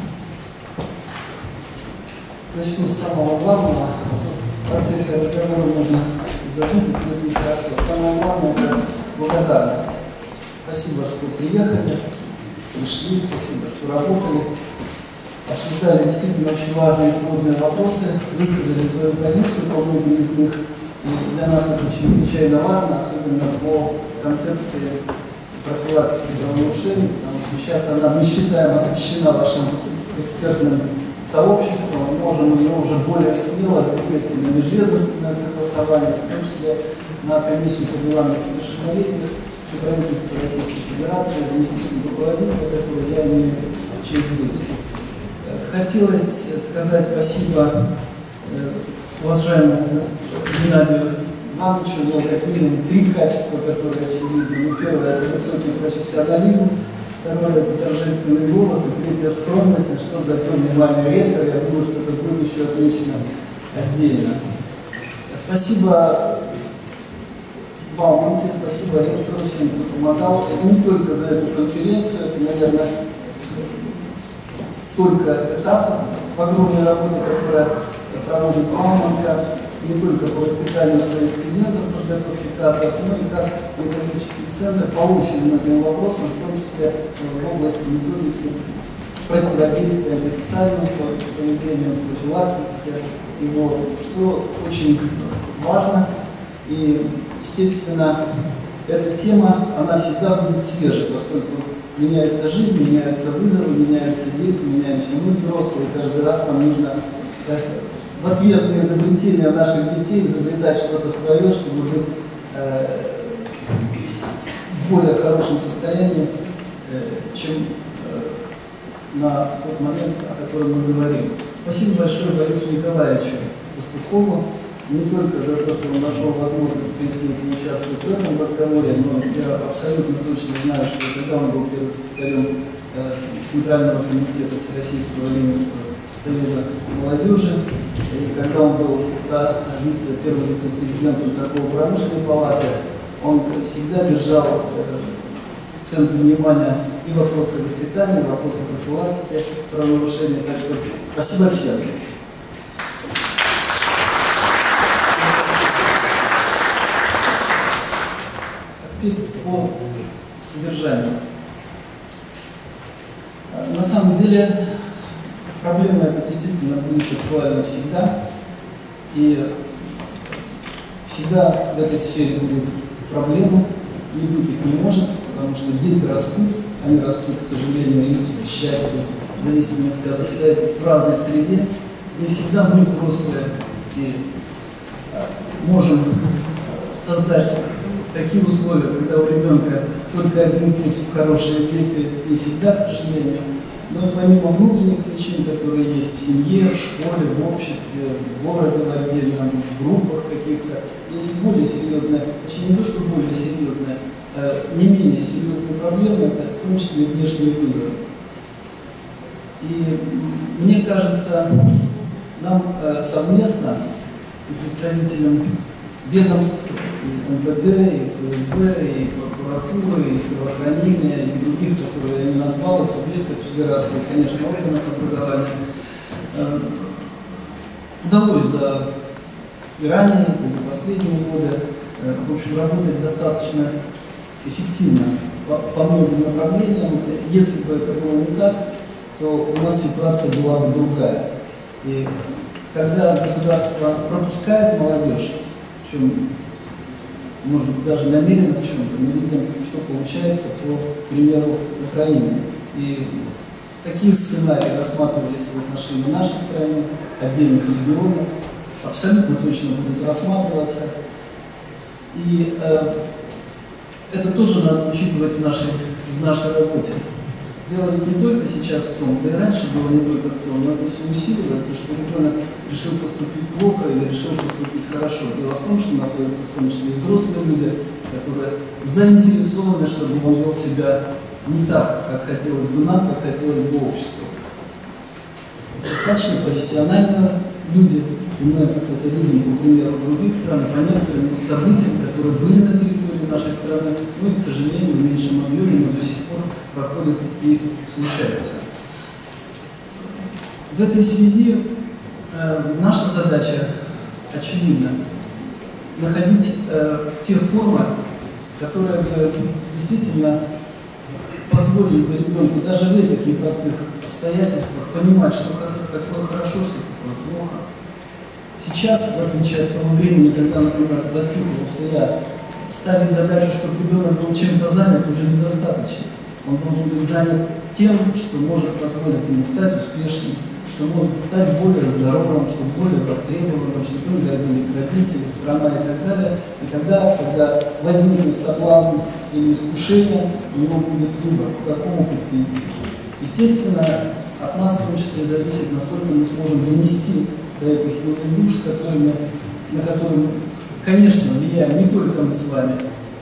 Начну с самого главного. В процессе разговора можно забыть, это нехорошо. Самое главное – это благодарность. Спасибо, что приехали. пришли, спасибо, что работали, обсуждали действительно очень важные и сложные вопросы, высказали свою позицию по многим из них. И для нас это чрезвычайно важно, особенно по концепции профилактики правонарушений, потому что сейчас она, мы считаем, освещена вашим экспертным сообществом, мы можем ее уже более смело двигать на межведомственное согласование, в том числе на комиссию по делам несовершеннолетних при правительстве Российской Федерации, заместителем руководителя, которой я имею честь быть. Хотелось сказать спасибо уважаемому Геннадию Ивановичу, но как минимум 3 качества, которые очевидны. Ну, первое – это высокий профессионализм, второе – это торжественный голос, и третье – скромность, на что обратил внимание ректор. Я думаю, что это будет еще отмечено отдельно. Спасибо Бауманке, спасибо ректору, всем, кто помогал. Это не только за эту конференцию, это, наверное, только этап в огромной работе, которая проводит Бауманка, не только по воспитанию своих студентов, подготовке кадров, но и как методический центр по очень многим вопросам, в том числе в области методики противодействия антисоциальному поведению, профилактики его, что очень важно. И, естественно, эта тема, она всегда будет свежей, поскольку меняется жизнь, меняются вызовы, меняются дети, меняемся мы, взрослые. Каждый раз нам нужно в ответ на изобретение наших детей изобретать что-то свое, чтобы быть в более хорошем состоянии, чем на тот момент, о котором мы говорим. Спасибо большое Борису Николаевичу Пастухову, не только за то, что он нашел возможность прийти и поучаствовать в этом разговоре, но я абсолютно точно знаю, что когда он был первым секретарем Центрального комитета Всероссийского Ленинского Союза молодежи, и когда он был первым вице-президентом торгово-промышленной палаты, он всегда держал в центре внимания и вопросы воспитания, и вопросы профилактики правонарушений. Так что спасибо всем. По содержанию. На самом деле проблема эта действительно будет актуальна всегда, и всегда в этой сфере будут проблемы, не быть их не может, потому что дети растут, они растут, к сожалению, или к счастью, в зависимости от обстоятельств в разной среде. Не всегда мы, взрослые, и можем создать такие условия, когда у ребенка только один путь в хорошие дети, не всегда, к сожалению, но и помимо внутренних причин, которые есть в семье, в школе, в обществе, в городе в отдельном, в группах каких-то, есть более серьезные, точнее не то, что более серьезные, не менее серьезные проблемы, это в том числе и внешние вызовы. И мне кажется, нам совместно, и представителям ведомств, и МВД, и ФСБ, и прокуратуры, и здравоохранения, и других, которые я не назвал, субъектов Федерации, конечно, органов образования, удалось и ранее, и за последние годы, в общем, работать достаточно эффективно по многим направлениям. Если бы это было не так, то у нас ситуация была бы другая. И когда государство пропускает молодежь, причем, может быть, даже намеренно в чем-то, мы видим, что получается по примеру Украины. И такие сценарии рассматривались в отношении нашей страны, отдельных регионов, абсолютно точно будут рассматриваться. И это тоже надо учитывать в нашей работе. Дело не только сейчас в том, да и раньше было не только в том, но это все усиливается, что ребенок решил поступить плохо или решил поступить хорошо. Дело в том, что находятся в том числе и взрослые люди, которые заинтересованы, чтобы он вел себя не так, как хотелось бы нам, как хотелось бы обществу. Достаточно профессиональные люди, и мы это видим по примеру других стран, по некоторым событиям, которые были на территории нашей страны, ну и, к сожалению, в меньшем объеме, но до сих пор проходят и случаются. В этой связи наша задача очевидна – находить те формы, которые бы действительно позволили бы ребенку даже в этих непростых обстоятельствах понимать, что какое хорошо, что такое плохо. Сейчас, в отличие от того времени, когда, например, воспитывался я, ставить задачу, чтобы ребенок был чем-то занят, уже недостаточно. Он должен быть занят тем, что может позволить ему стать успешным, что может стать более здоровым, что более востребованным, чтобы им гордились родители, страна и так далее. И тогда, когда возникнет соблазн или искушение, у него будет выбор, по какому пути идти. Естественно, от нас в том числе зависит, насколько мы сможем донести до этих юных душ, на которые, конечно, влияем не только мы с вами,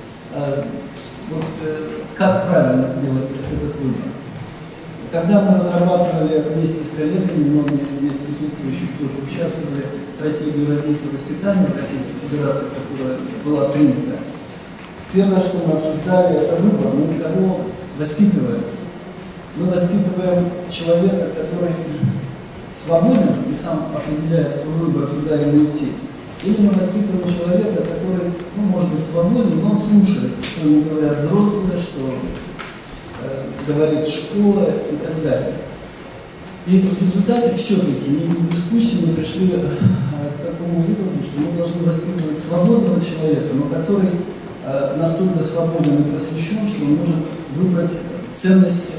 как правильно сделать этот выбор. Когда мы разрабатывали вместе с коллегами, многие здесь присутствующих тоже участвовали в стратегии развития воспитания в Российской Федерации, которая была принята, первое, что мы обсуждали, это выбор. Мы кого воспитываем? Мы воспитываем человека, который свободен и сам определяет свой выбор, куда ему идти. Или мы воспитываем человека, который, может быть, свободен, но он слушает, что ему говорят взрослые, что говорит школа и так далее. И в результате все-таки не без дискуссии мы пришли к такому выводу, что мы должны воспитывать свободного человека, но который настолько свободен и просвещен, что он может выбрать ценности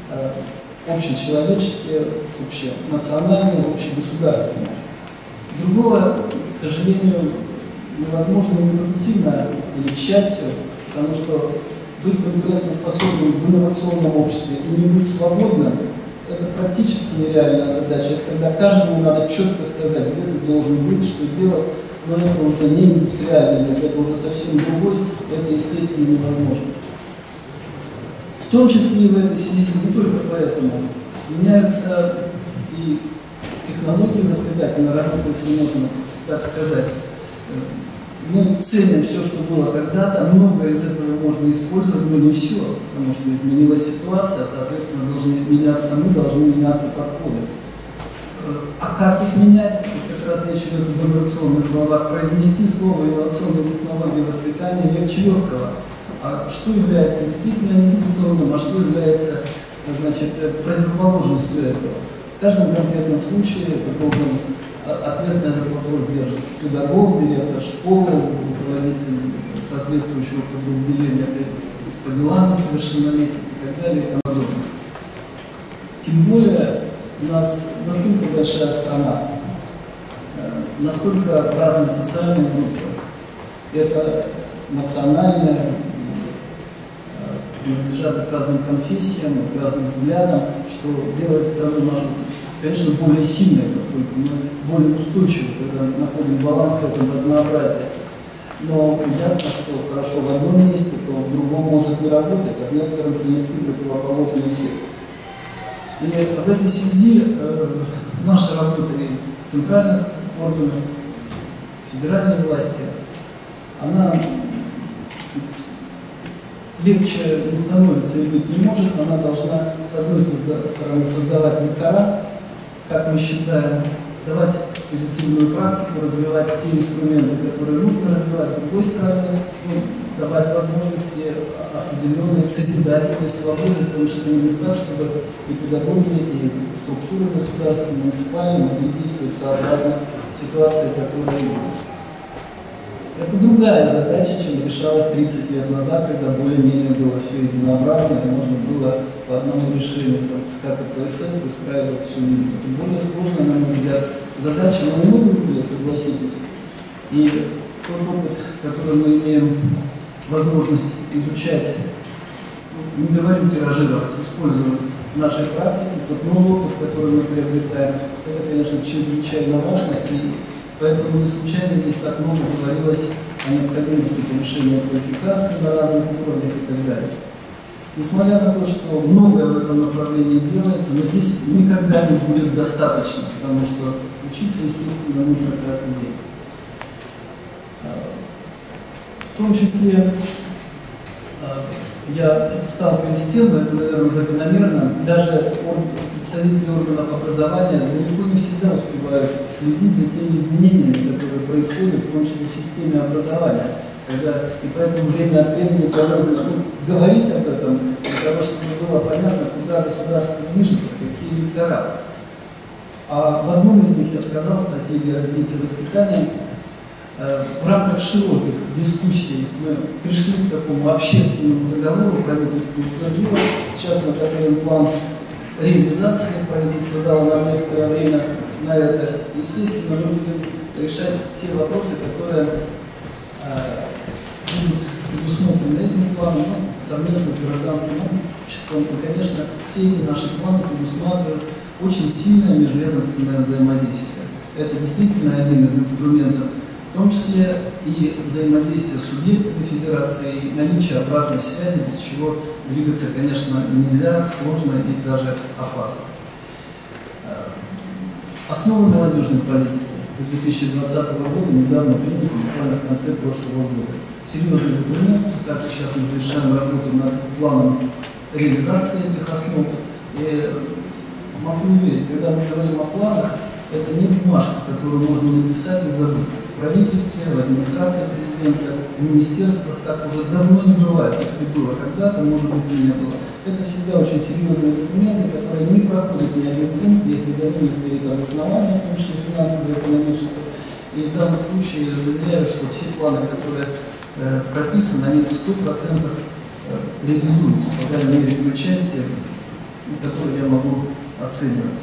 общечеловеческие, общенациональные, общегосударственные. Другого, к сожалению, невозможно и непродуктивно, или к счастью, потому что быть конкурентоспособным в инновационном обществе и не быть свободным – это практически нереальная задача. Это когда каждому надо четко сказать, где ты должен быть, что делать, но это уже не индустриальный мир, это уже совсем другой, это, естественно, невозможно. В том числе и в этой связи, не только поэтому, меняются и технологии воспитательной работы, если можно так сказать. Мы ценим все, что было когда-то, многое из этого можно использовать, но не все, потому что изменилась ситуация, соответственно, должны меняться мы, должны меняться подходы. А как их менять? Как раз речь идет об инновационных словах. Произнести слово инновационные технологии воспитания легче легкого. А что является действительно инновационным, а что является, противоположностью этого? В каждом конкретном случае это должен ответ на этот вопрос держит педагог, директор школы, руководитель соответствующего подразделения по делам несовершеннолетних и так далее и тому подобное. Тем более у нас настолько большая страна, настолько разные социальные группы, это национальные, принадлежат к разным конфессиям, к разным взглядам, что делает страну нашу, конечно, более сильной, поскольку мы более устойчивы, когда находим баланс в этом разнообразии. Но ясно, что хорошо в одном месте, то в другом может не работать, а в некотором принести противоположный эффект. И в этой связи наша работа и центральных органов, федеральной власти, она легче не становится и быть не может, она должна, с одной стороны, создавать вектора, как мы считаем, давать позитивную практику, развивать те инструменты, которые нужно развивать, с другой стороны, давать возможности определенной созидательной свободы, в том числе на местах, чтобы и педагоги, и структуры государственные, муниципальные могли действовать сообразно ситуации, которая есть. Это другая задача, чем решалась 30 лет назад, когда более-менее было все единообразно, и можно было по одному решению ЦК КПСС выстраивать всю линию. Это более сложная, на мой взгляд, задача, но не мы другие, согласитесь. И тот опыт, который мы имеем возможность изучать, не говорим тиражировать, использовать в нашей практике, тот новый опыт, который мы приобретаем, это, конечно, чрезвычайно важно. И поэтому не случайно здесь так много говорилось о необходимости повышения квалификации на разных уровнях и так далее. Несмотря на то, что многое в этом направлении делается, но здесь никогда не будет достаточно, потому что учиться, естественно, нужно каждый день. В том числе я сталкиваюсь с тем, это, наверное, закономерно, даже представители органов образования далеко не всегда успевают следить за теми изменениями, которые происходят, в том числе в системе образования. И поэтому время от времени полезно говорить об этом, для того, чтобы было понятно, куда государство движется, какие вектора. А в одном из них я сказал, стратегия развития воспитания, в рамках широких дискуссий мы пришли к такому общественному договору, правительство утвердило, сейчас мы готовим план реализации, правительство дало нам некоторое время на это. Естественно, мы будем решать те вопросы, которые будут предусмотрены этим планом, совместно с гражданским обществом. И, конечно, все эти наши планы предусматривают очень сильное межведомственное взаимодействие. Это действительно один из инструментов, в том числе и взаимодействие с субъектами федерации, и наличие обратной связи, без чего двигаться, конечно, нельзя, сложно и даже опасно. Основы молодежной политики 2020 года недавно приняты, буквально в конце прошлого года. Серьезный документ, также сейчас мы завершаем работу над планом реализации этих основ. И могу уверить, когда мы говорим о планах, это не бумажка, которую можно написать и забыть. В правительстве, в администрации президента, в министерствах так уже давно не бывает. Если было когда-то, может быть, и не было. Это всегда очень серьезные документы, которые не проходят ни один пункт, если за ними стоит обоснование, в том числе финансовое, экономическое. И в данном случае я заверяю, что все планы, которые прописаны, они 100% реализуются, по крайней мере, в той части, которую я могу оценивать.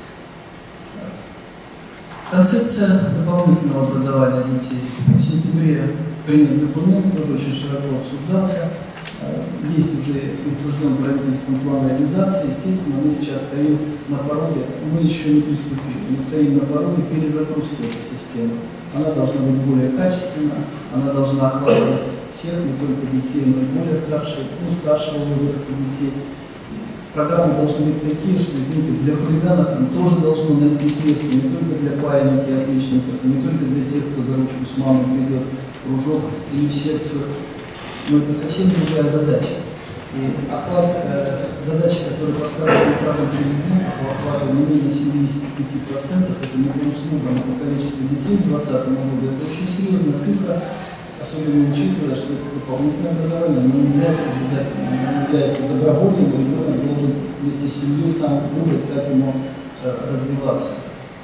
Концепция дополнительного образования детей. В сентябре принят документ, тоже очень широко обсуждался. Есть уже утвержден правительством план реализации. Естественно, мы сейчас стоим на пороге, мы еще не приступили, мы стоим на пороге перезагрузки этой системы. Она должна быть более качественна, она должна охватывать всех, не только детей, но и более старшего возраста детей. Программы должны быть такие, что, извините, для хулиганов там тоже должно найтись место, не только для паиньки и отличников, не только для тех, кто за ручку с мамой придет в кружок или в секцию. Но это совсем другая задача. И охват задачи, которая поставлена указом президента по охвату не менее 75%, это не по услугам, а по количеству детей в 2020 году, это очень серьезная цифра, особенно учитывая, что это дополнительное образование, но не является обязательным, оно является добровольным, ребенок должен вместе с семьей сам выбрать, как ему развиваться.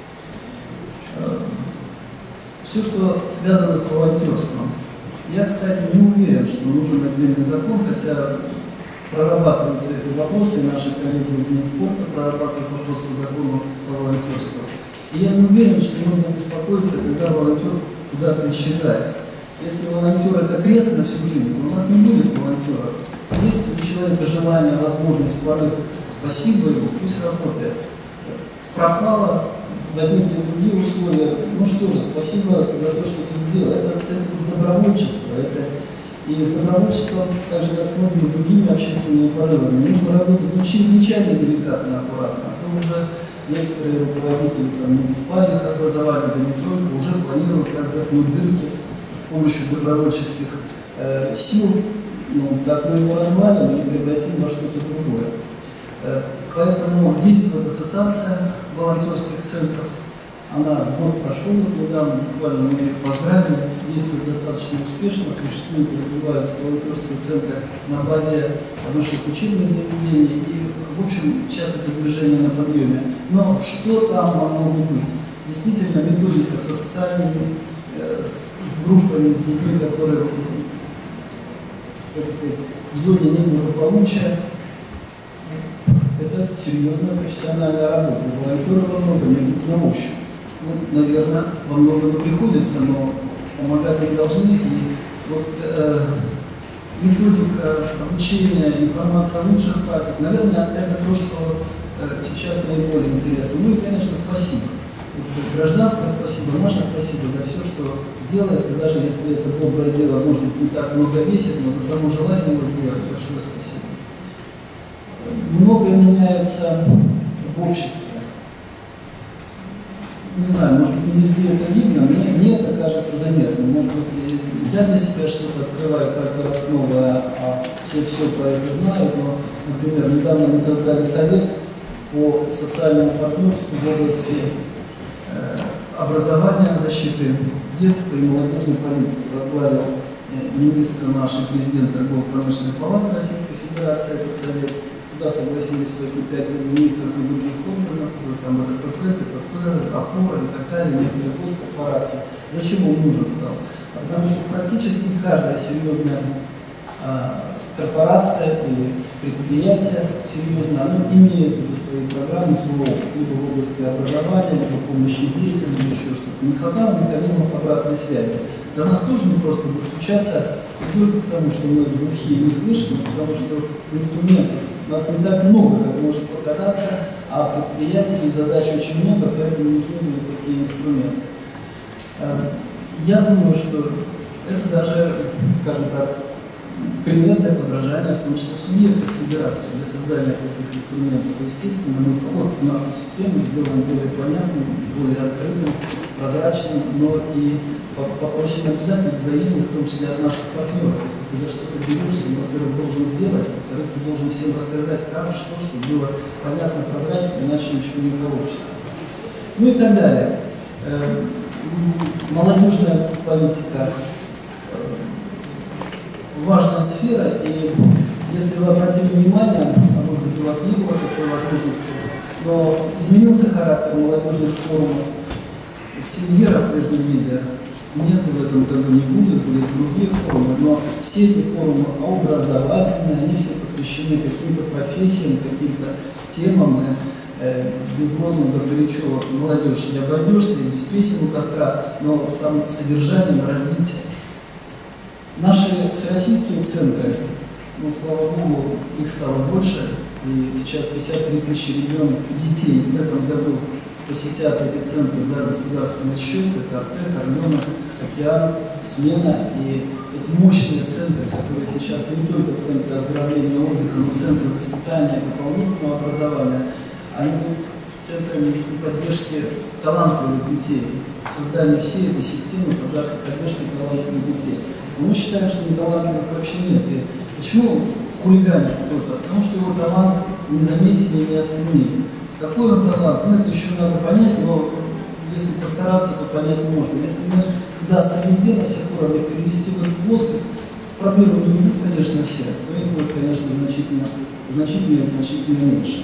Все, что связано с волонтерством. Я, кстати, не уверен, что нужен отдельный закон, хотя прорабатываются эти вопросы, и наши коллеги из Минспорта прорабатывают вопрос по закону по волонтерству. И я не уверен, что нужно беспокоиться, когда волонтер куда-то исчезает. Если волонтер – это крест на всю жизнь, то у нас не будет волонтеров. Есть у человека желание, возможность, порыв, спасибо ему, пусть работает. Пропало, возникли другие условия, ну что же, спасибо за то, что ты сделал. Это добровольчество. И с добровольчеством, так же как с многими другими общественными порывами, нужно работать чрезвычайно деликатно, аккуратно. А то уже некоторые руководители муниципальных образований, да не только, уже планируют, как заткнуть дырки с помощью добровольческих сил, ну, как мы его развалим и превратим во что-то другое. Поэтому действует ассоциация волонтерских центров. Она год прошел недавно, буквально мы их поздравили, действует достаточно успешно, существуют и развиваются волонтерские центры на базе высших учебных заведений. И, в общем, сейчас это движение на подъеме. Но что там могло бы быть? Действительно, методика со социальными, с группами, с детьми, которые, как сказать, в зоне неблагополучия. Это серьезная профессиональная работа. Волонтеры во многом идут на ощупь. Ну, наверное, во многом это приходится, но помогать не должны. И вот методика обучения, информация о лучших практик, наверное, это то, что сейчас наиболее интересно. Ну и, конечно, спасибо. Это гражданское спасибо, наше спасибо за все, что делается, даже если это доброе дело, может быть, не так много весит, но за само желание его сделать, большое спасибо. Многое меняется в обществе. Не знаю, может быть, не везде это видно, мне это кажется заметным. Может быть, я для себя что-то открываю каждый раз новое, а все про это знают. Но, например, недавно мы создали совет по социальному партнерству в области образования, защиты детства и молодежной политики. Возглавил министр наш и президент торгово-промышленной палаты Российской Федерации, этот совет. Туда согласились войти 5 министров из других органов, там ХПП, ТПП, ОПОРа и так далее, некоторые госкорпорации. Зачем он нужен стал? Потому что практически каждая серьезная корпорация или предприятие серьезно, оно имеет уже свои программы, свой опыт, либо в области образования, либо помощи детям, либо еще что-то. Не хватало механизмов обратной связи. До нас тоже не просто достучаться, не только потому, что мы глухие и не слышим, а потому что инструментов у нас не так много, как может показаться, а предприятий и задач очень много, поэтому нужны были такие инструменты. Я думаю, что это даже, скажем так, пример для подражания, в том числе в субъектах федерации, для создания таких инструментов. Естественно, мы вход в нашу систему сделаем более понятным, более открытым, прозрачным, но и попросим обязательно взаимно, в том числе от наших партнеров. Если ты за что-то берешься, во-первых, должен сделать, во-вторых, ты должен всем рассказать, как, что, чтобы было понятно, прозрачно, иначе ничего не получится. Ну и так далее. Молодежная политика – важная сфера, и если вы обратили внимание, а может быть у вас не было такой возможности, но изменился характер молодежных форумов. Сильвера в прежнем виде нет, в этом году не будет, будут другие форумы, но все эти форумы образовательные, они все посвящены каким-то профессиям, каким-то темам, без лозунгов или чего, молодежь не обойдешься, без песен у костра, но там содержанием развития. Наши всероссийские центры, ну, слава богу, их стало больше, и сейчас 53 тысячи ребенок, детей в этом году посетят эти центры за государственный счет, это Артек, Орленок, Океан, Смена, и эти мощные центры, которые сейчас не только центры оздоровления и отдыха, но центры воспитания и дополнительного образования, они будут центрами и поддержки талантливых детей, создания всей этой системы поддержки талантливых детей. Но мы считаем, что талантливых вообще нет. И почему хулиганит кто-то? Потому что его талант не заметили и не оценили. Какой он талант? Ну, это еще надо понять, но если постараться, то понять можно. Если мы удастся везде, на всех уровнях перевести в эту плоскость, проблемы не будут, конечно, все, но их будет, конечно, значительно меньше.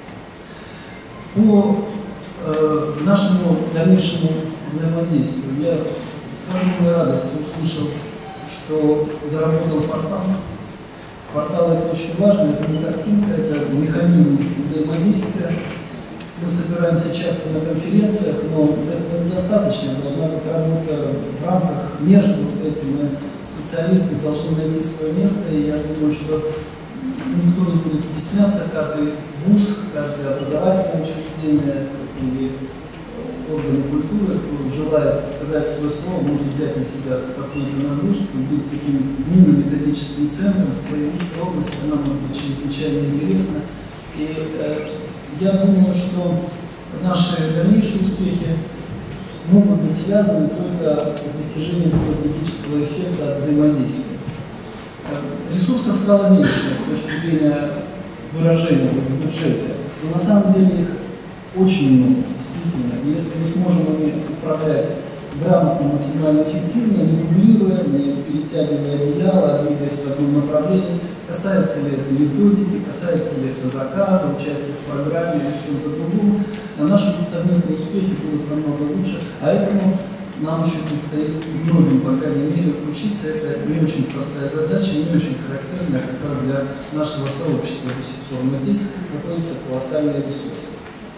По нашему дальнейшему взаимодействию я с огромной радостью услышал, что заработал портал. Портал — это очень важно, это не картинка, это механизм взаимодействия. Мы собираемся часто на конференциях, но этого недостаточно. Должна быть работа в рамках между этим. Специалисты должны найти свое место, и я думаю, что никто не будет стесняться. Каждый вуз, каждое образовательное учреждение или органы культуры, кто желает сказать свое слово, может взять на себя какую-то нагрузку, быть таким мини-методическим центром в своей узкой области. Она может быть чрезвычайно интересна. И я думаю, что наши дальнейшие успехи могут быть связаны только с достижением стратегического эффекта от взаимодействия. Ресурсов стало меньше с точки зрения выражения в бюджете, но на самом деле их очень много, действительно. И если мы сможем ими управлять грамотно, максимально эффективно, не дублируя, не перетягивая одеяло, а двигаясь в одном направлении, касается ли это методики, касается ли это заказа, участия в программе или в чем-то другом, наши совместные успехи будут намного лучше, а этому нам еще предстоит многим, по крайней мере, учиться. Это не очень простая задача, не очень характерная как раз для нашего сообщества до сих пор. Но здесь находятся колоссальные ресурсы.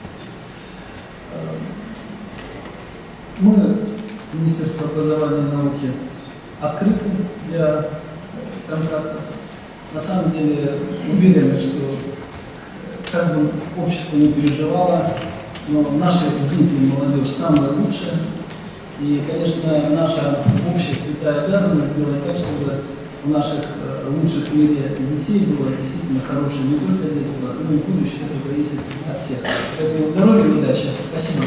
Мы, Министерство образования и науки, открыты для контактов. На самом деле уверены, что как бы общество не переживало, но наши дети и молодежь самые лучшие. И, конечно, наша общая святая обязанность сделать так, чтобы у наших лучших в мире детей было действительно хорошее не только детство, но и будущее. Это зависит от всех. Поэтому здоровья и удачи. Спасибо.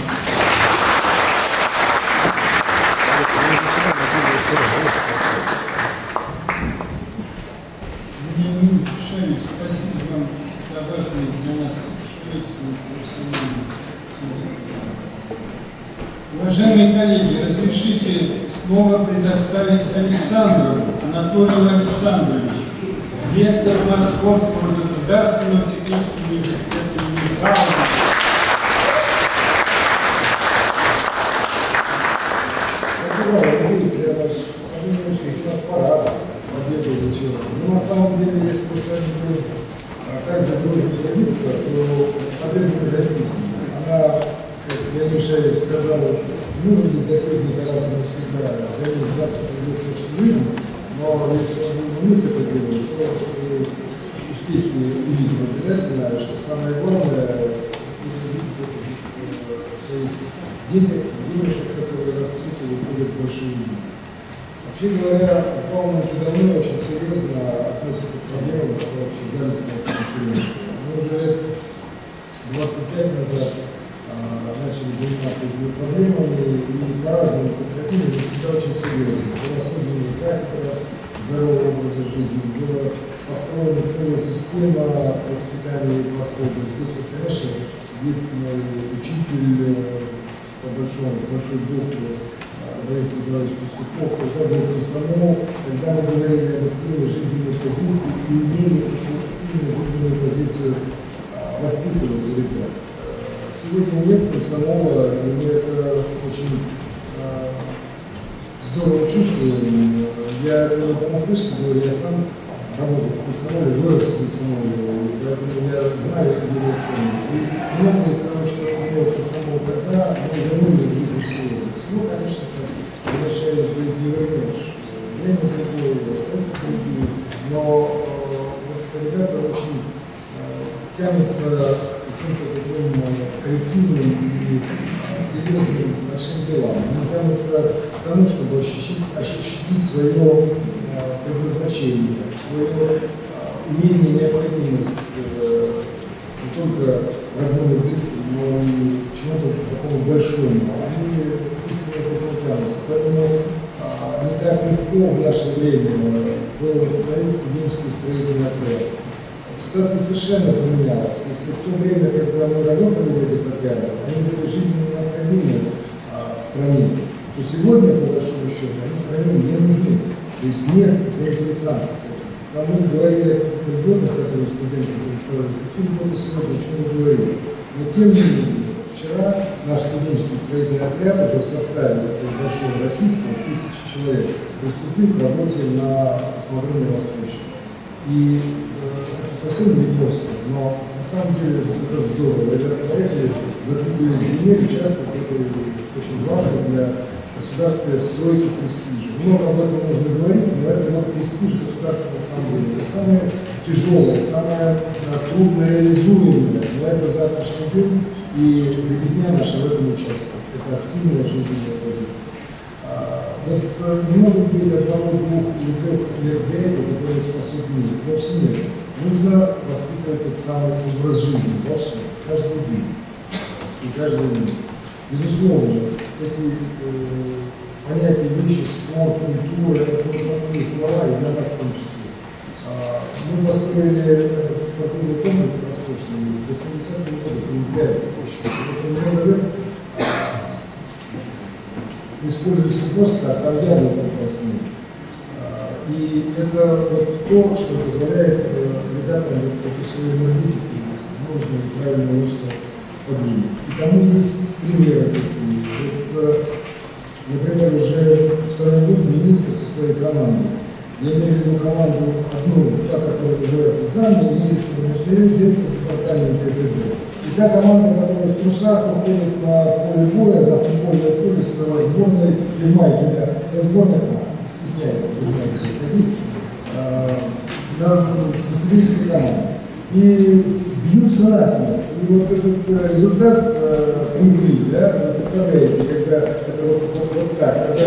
Спасибо вам за важные для нас приветствия. Уважаемые коллеги, разрешите слово предоставить Александру. Анатолий Александрович, ректор Московского государственного технического университета имени Баумана. Но на самом деле, если мы с вами будем так же будем трудиться, то победа не достигнем. Она, как я Мишаев сказал, нужно не достигнуть раз навсегда, за ним 20 придется всю жизнь, но если мы будем уметь это делать, то свои успехи увидим обязательно, что самое главное, своих детях, юношек, которые растут и выходят в большую жизнь. Вообще говоря, Бауманки давно очень серьезно относятся к проблемам, которые обсуждались на этой конференции. Мы уже лет 25 назад начали заниматься этими проблемами и по-разному подходили, но всегда очень серьезно. Была создана кафедра здорового образа жизни, была построена целая система воспитания и подхода. Здесь, вот, конечно, сидит мой учитель по большой букве, Борис Николаевич Пастухов, когда был комсомол, когда мы говорили об активной жизненной позиции и умели эту активную жизненную позицию воспитывать ребят. Сегодня нет комсомола, и мы это очень здорово чувствуем. Я не понаслышке говорю, я сам работаю в комсомоле, вырос в комсомоле, поэтому я знаю эту дирекцию. И многое из того, что я делал в комсомол тогда, мы вернули в жизнь сегодня. Всего, конечно, решаешь, не вернешь. Время другое, обстоятельства другие, но ребята очень тянутся к каким-то таким коллективным и серьезным большим делам. Они тянутся к тому, чтобы ощутить свое предназначение, свое умение, необходимость не только родному и близкому, но и чему-то такому большому. Они искренне тянутся. Поэтому не так легко в наше время было восстановить студенческий строительный отряд. Ситуация совершенно поменялась. Если в то время, когда мы работали в этих отрядах, они были жизненно необходимы стране, то сегодня, по большому счету, они стране не нужны. То есть нет заинтересантов. Там мы говорили о каких-то годах, которые студенты представляют, какие годы сегодня, о чем мы говорим. Но тем не менее, вчера наш студенческий строительный отряд уже в составе большого российского, 1000 человек, приступил к работе на космодроме Восточном. И это совсем не просто, но на самом деле это здорово. Это проекты задвигали земель, участок, это очень важно для государственной стройки престижа. Много об этом можно говорить, но это вот престиж государства на самом деле. Это самое тяжелое, самое трудно реализуемое, но это завтрашний день, и ребятня наша в этом участвует. Это активная жизненная позиция. Вот не может быть одного-двух или трех мероприятий, которые спасут мир. Вовсе нет. Нужно воспитывать тот самый образ жизни во всем, каждый день и каждый день. Безусловно, эти понятия, вещи, спорт, культура, это простые слова, и для нас в том числе. Мы построили спортивный комплекс роскошный в 80-е годы, Олимпиаде еще. Это много лет используется просто, а там явно прекраснее. И это вот то, что позволяет ребятам эту свою энергетику нужно и правильно русло подвинуть. И тому есть примеры такие. Вот, например, уже второй год министр со своей командой, я имею в виду команду одну, та, которая называется замминистра, международный департамент КТД. И та команда, которая в трусах уходит на поле боя, на футбольное поле со сборной, и в майке, да, со сборной, стесняется, без майки выходить, со студенческой командой. И бьются насмерть. И вот этот результат 3-3, да, вы представляете, когда это вот так, когда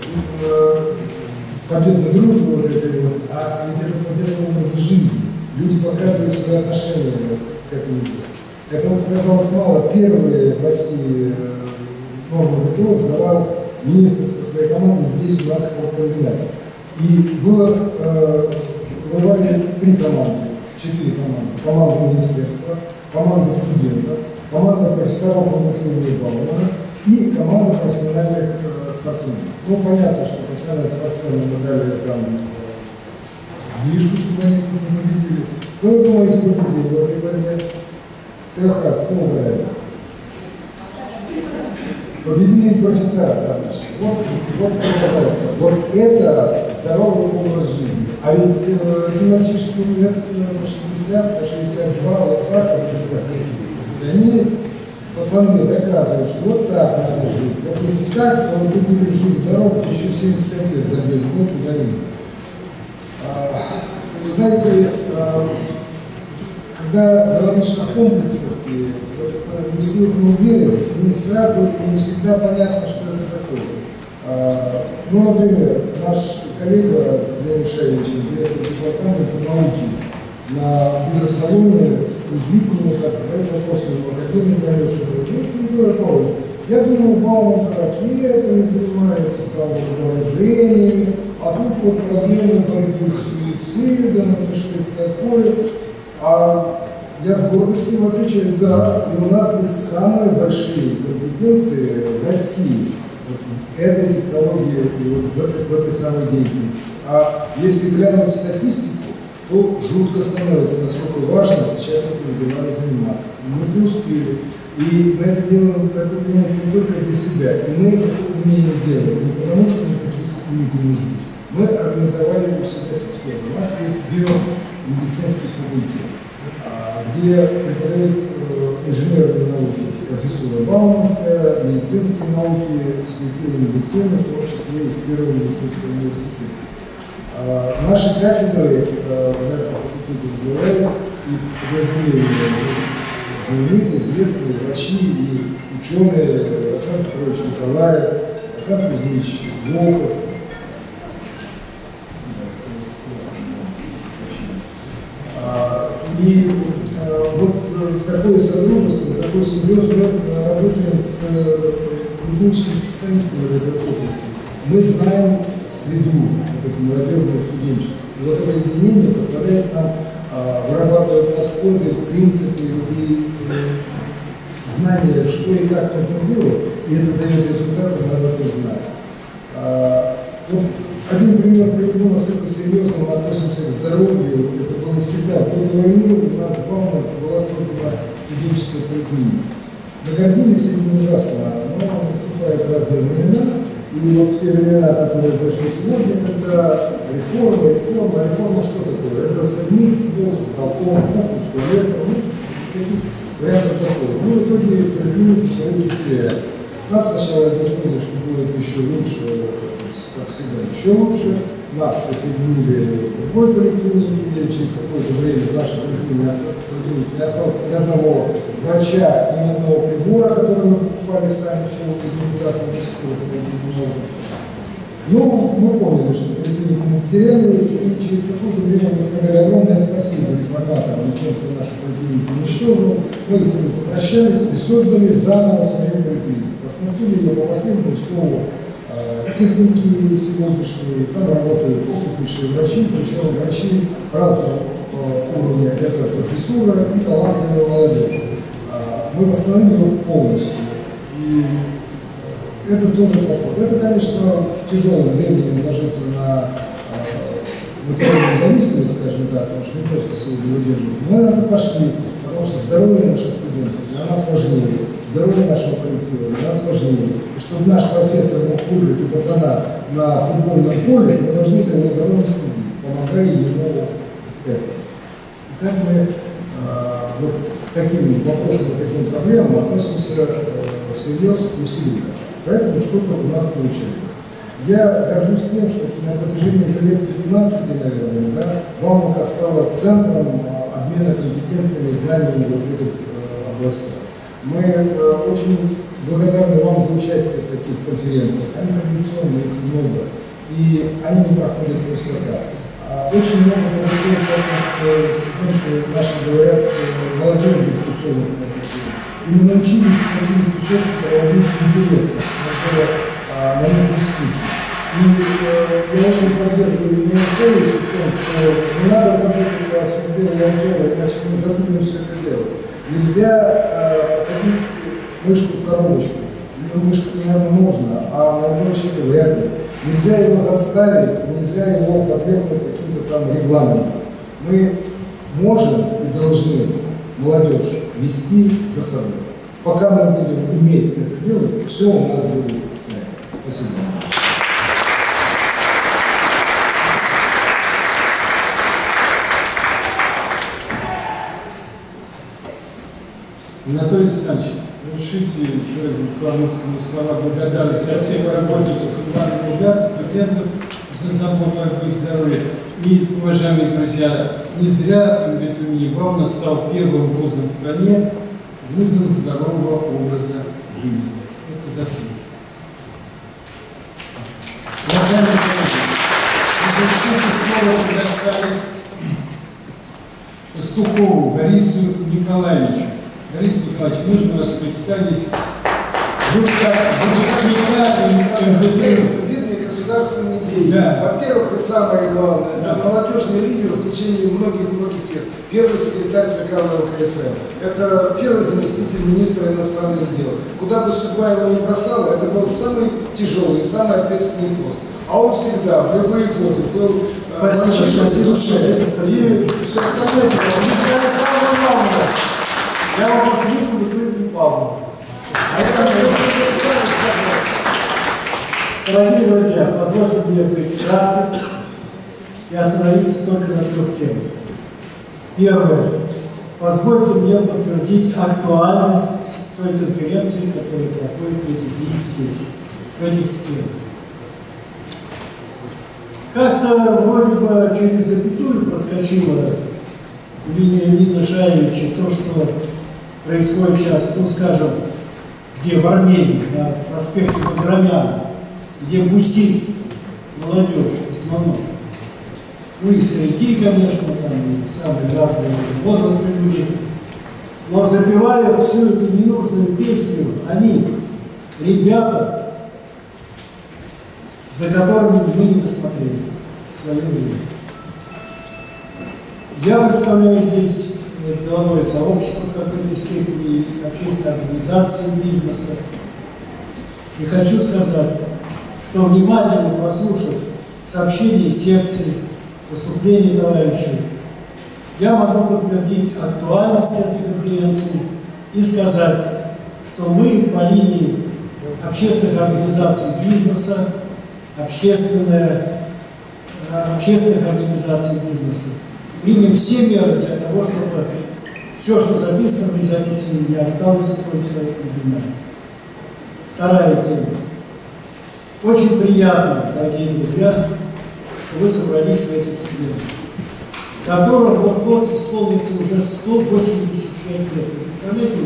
победа дружбы вот этой вот, а ведь это победа образа жизни. Люди показывают свои отношения к этому. Этого показалось мало. Первые в России нормы ВТО сдавал министр со своей командой здесь у нас в спорткомбинате. И было, бывали 3 команды, 4 команды. Команда министерства, команда студентов, команда профессоров имени Баумана и команда профессиональных спортсменов. Ну, понятно, что профессиональные спортсмены мы дали там сдвижку, чтобы они не победили. Кто, вы думаете, победил в этой борьбе? С 3 раз, кто угорает? Победили профессора, да, наши. Вот, пожалуйста, вот это здоровый образ жизни. А ведь эти мальчишки лет по 60, по 62, вот так, как представьте себе. И они, пацаны, доказывают, что вот так надо жить. Вот если так, то вы будете жить здорово, еще 75 лет забьешь, ну куда-нибудь. Вы знаете, когда говоришь о комплексности, не все этому верят, не сразу, не всегда понятно, что это такое. Ну, например, наш коллега Леонид Шаевич, директор департамента науки, на гидросалоне извительно, как задает вопрос академика Алеша, говорит: Николай Павлович, я думаю, Бауман ракетами занимается, там, вооружениями, а тут вот проблемы борьбы с суицидом, что это такое. А я с гордостью отвечаю: да, и у нас есть самые большие компетенции в России. Вот этой технологии и вот в этой самой деятельности. А если глянуть статистику, то жутко становится, насколько важно сейчас этими делами заниматься. Мы преуспели. И мы это делаем, как вы понимаете, не только для себя. И мы это умеем делать не потому, что мы какие-то умные здесь. Мы организовали у себя систему. У нас есть биомедицинский факультет, где преподают инженерные науки, профессура Бауманская, медицинские науки, светила медицины, в том числе из Первого медицинского университета. Наши кафедры на факультете развивают и подразделения знаменитые, известные врачи и ученые: Александр Петрович Николаев, Александр Кузьмич Волков. И вот такое сотрудничество, такой симбиоз, мы работаем с клиническими специалистами в этой области. Мы знаем среду, вот эту молодежную студенческую. И вот это единение позволяет нам вырабатывать подходы, принципы и знания, что и как нужно делать, и это дает результаты, надо это знать. Вот один пример приведу, насколько серьезно мы относимся к здоровью. Это было всегда. В годы войны у нас в Баумане была создана студенческая поликлиника. Мы гордились этим ужасно, но наступают разные времена. И вот в те времена, которые пришли сегодня, когда реформа что такое? Это садник, потолком, фокус, туалетом, каких вариантов такого. Мы в итоге поликлинику свою потеряли. Нам сначала объяснили, что будет еще лучше, как всегда, еще лучше. Нас присоединили к другой поликлинике, и через какое-то время в нашей поликлинике не осталось ни одного врача и ни одного прибора, который мы покупали сами, все вот никуда до сих пор подойти не можем. Ну, мы поняли, что поликлинику мы потеряли, и через какое-то время мы сказали огромное спасибо реформаторам, тем, кто нашу поликлинику уничтожил. Мы с ними попрощались и создали заново свою поликлинику. Оснастили ее по последнему слову техники сегодняшние, там работают опытнейшие врачи, причем врачи разного уровня, это профессура и талантливая молодежь. Мы восстановили его полностью. И это тоже подход. Это, конечно, тяжелым временем ложится на материальную зависимость, скажем так, потому что не просто сегодня выдерживать. Мы на это пошли, потому что здоровье наших студентов для нас важнее, здоровье нашего коллектива для нас важнее. И чтобы наш профессор мог выиграть у пацана на футбольном поле, мы должны за его здоровьем следить, помогая ему это. И так мы вот к таким вопросам, к таким проблемам относимся всерьез и всегда. Поэтому что-то у нас получается. Я горжусь тем, что на протяжении уже лет 15, наверное, да, Бауманка стала центром обмена компетенциями и знаниями в этих областях. Мы очень благодарны вам за участие в таких конференциях. Они традиционные, их много, и они не проходят просто так. Очень много происходит, как студенты наши говорят, молодежных тусовок. И мы научились такие тусовки проводить интересно, чтобы на них не скучно. И я очень поддерживаю Леонида Шаевича в том, что не надо заботиться о судьбе волонтера, иначе мы забудем все это дело. Нельзя посадить мышку в коробочку. Ну, мышку, наверное, можно, а молодого человека вряд ли. Нельзя его заставить, нельзя его подвергнуть каким-то там регламента. Мы можем и должны молодежь вести за собой. Пока мы будем уметь это делать, все у нас будет. Спасибо. Анатолий Александрович, разрешите выразить по-английскому слова благодарности всем работникам федеральных студентов за заботу об их здоровье. И, уважаемые друзья, не зря МГТУ имени Баумана стал первым вузом в стране, вузом здорового образа жизни. Это заслуга. Уважаемые коллеги, разрешите слово предоставить Пастухову Борису Николаевичу. Борис Николаевич, нужно вас представить. Видный государственный деятель. Да. Во-первых, и самое главное, это молодежный лидер в течение многих-многих лет. Первый секретарь ЦК ВЛКСМ. Это первый заместитель министра иностранных дел. Куда бы судьба его ни бросала, это был самый тяжелый, самый ответственный пост. А он всегда, в любые годы, был Спасибо. И все остальное. Самое главное. Я вам посмотрю, вы не Павлов. Дорогие друзья, позвольте мне быть кратким и остановиться только на 3 темах. Первое. Позвольте мне подтвердить актуальность той конференции, которая проходит в эти дни здесь, в этих стенах. Как-то вроде бы через запятую проскочило в Леонида Шаевича то, что происходит сейчас, ну скажем, где в Армении, на проспекте Баграмяна, где бусит молодежь в основном. Ну и старики, конечно, там и самые разные возрастные люди. Но запевают всю эту ненужную песню они, ребята, за которыми мы не досмотрели в свое время. Я представляю здесь деловое сообщество в какой-то степени, общественной организации бизнеса. И хочу сказать, что внимательно прослушав сообщения секций, выступления товарищей, я могу подтвердить актуальность этой конференции и сказать, что мы по линии общественных организаций бизнеса, общественных организаций бизнеса примем все меры для того, чтобы все, что записано в резолюции, не осталось только вебинаром. Вторая тема. Очень приятно, дорогие друзья, что вы собрались в этих стенах, которым вот-вот исполнится уже 185 лет. Представляете,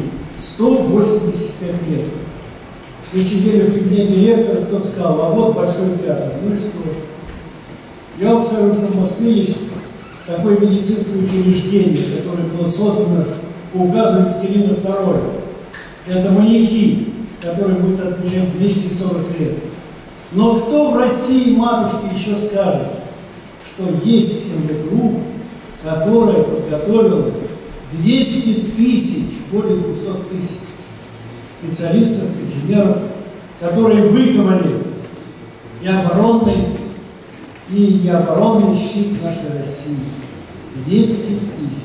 185 лет. Мы сидели в кабинете ректора, кто-то сказал, а вот Большой театр. Ну и что? Я вам скажу, что в Москве есть такое медицинское учреждение, которое было создано по указу Екатерины II. Это маньяки, который будет отмечать 240 лет. Но кто в России, матушке, еще скажет, что есть МГТУ, которая подготовила 200 тысяч, более 200 тысяч специалистов, инженеров, которые выковали и оборонный, и необоронный щит нашей России. 200 тысяч.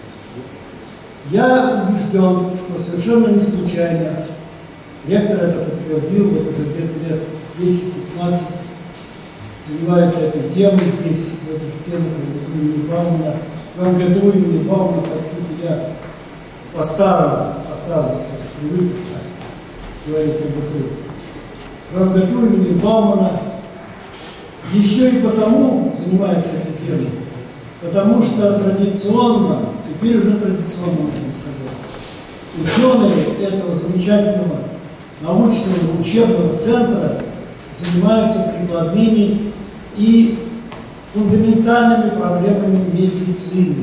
Я убежден, что совершенно не случайно ректор это подтвердил, вот уже где-то лет 10-15 занимается этой темой здесь, в этих стенах имени Баумана. В МГТУ имени Баумана, по сути, я по-старому привык говорить МГТУ. В МГТУ имени Баумана еще и потому занимается этой темой, потому что традиционно, теперь уже традиционно, можно сказать, ученые этого замечательного научного учебного центра занимаются прикладными и фундаментальными проблемами медицины.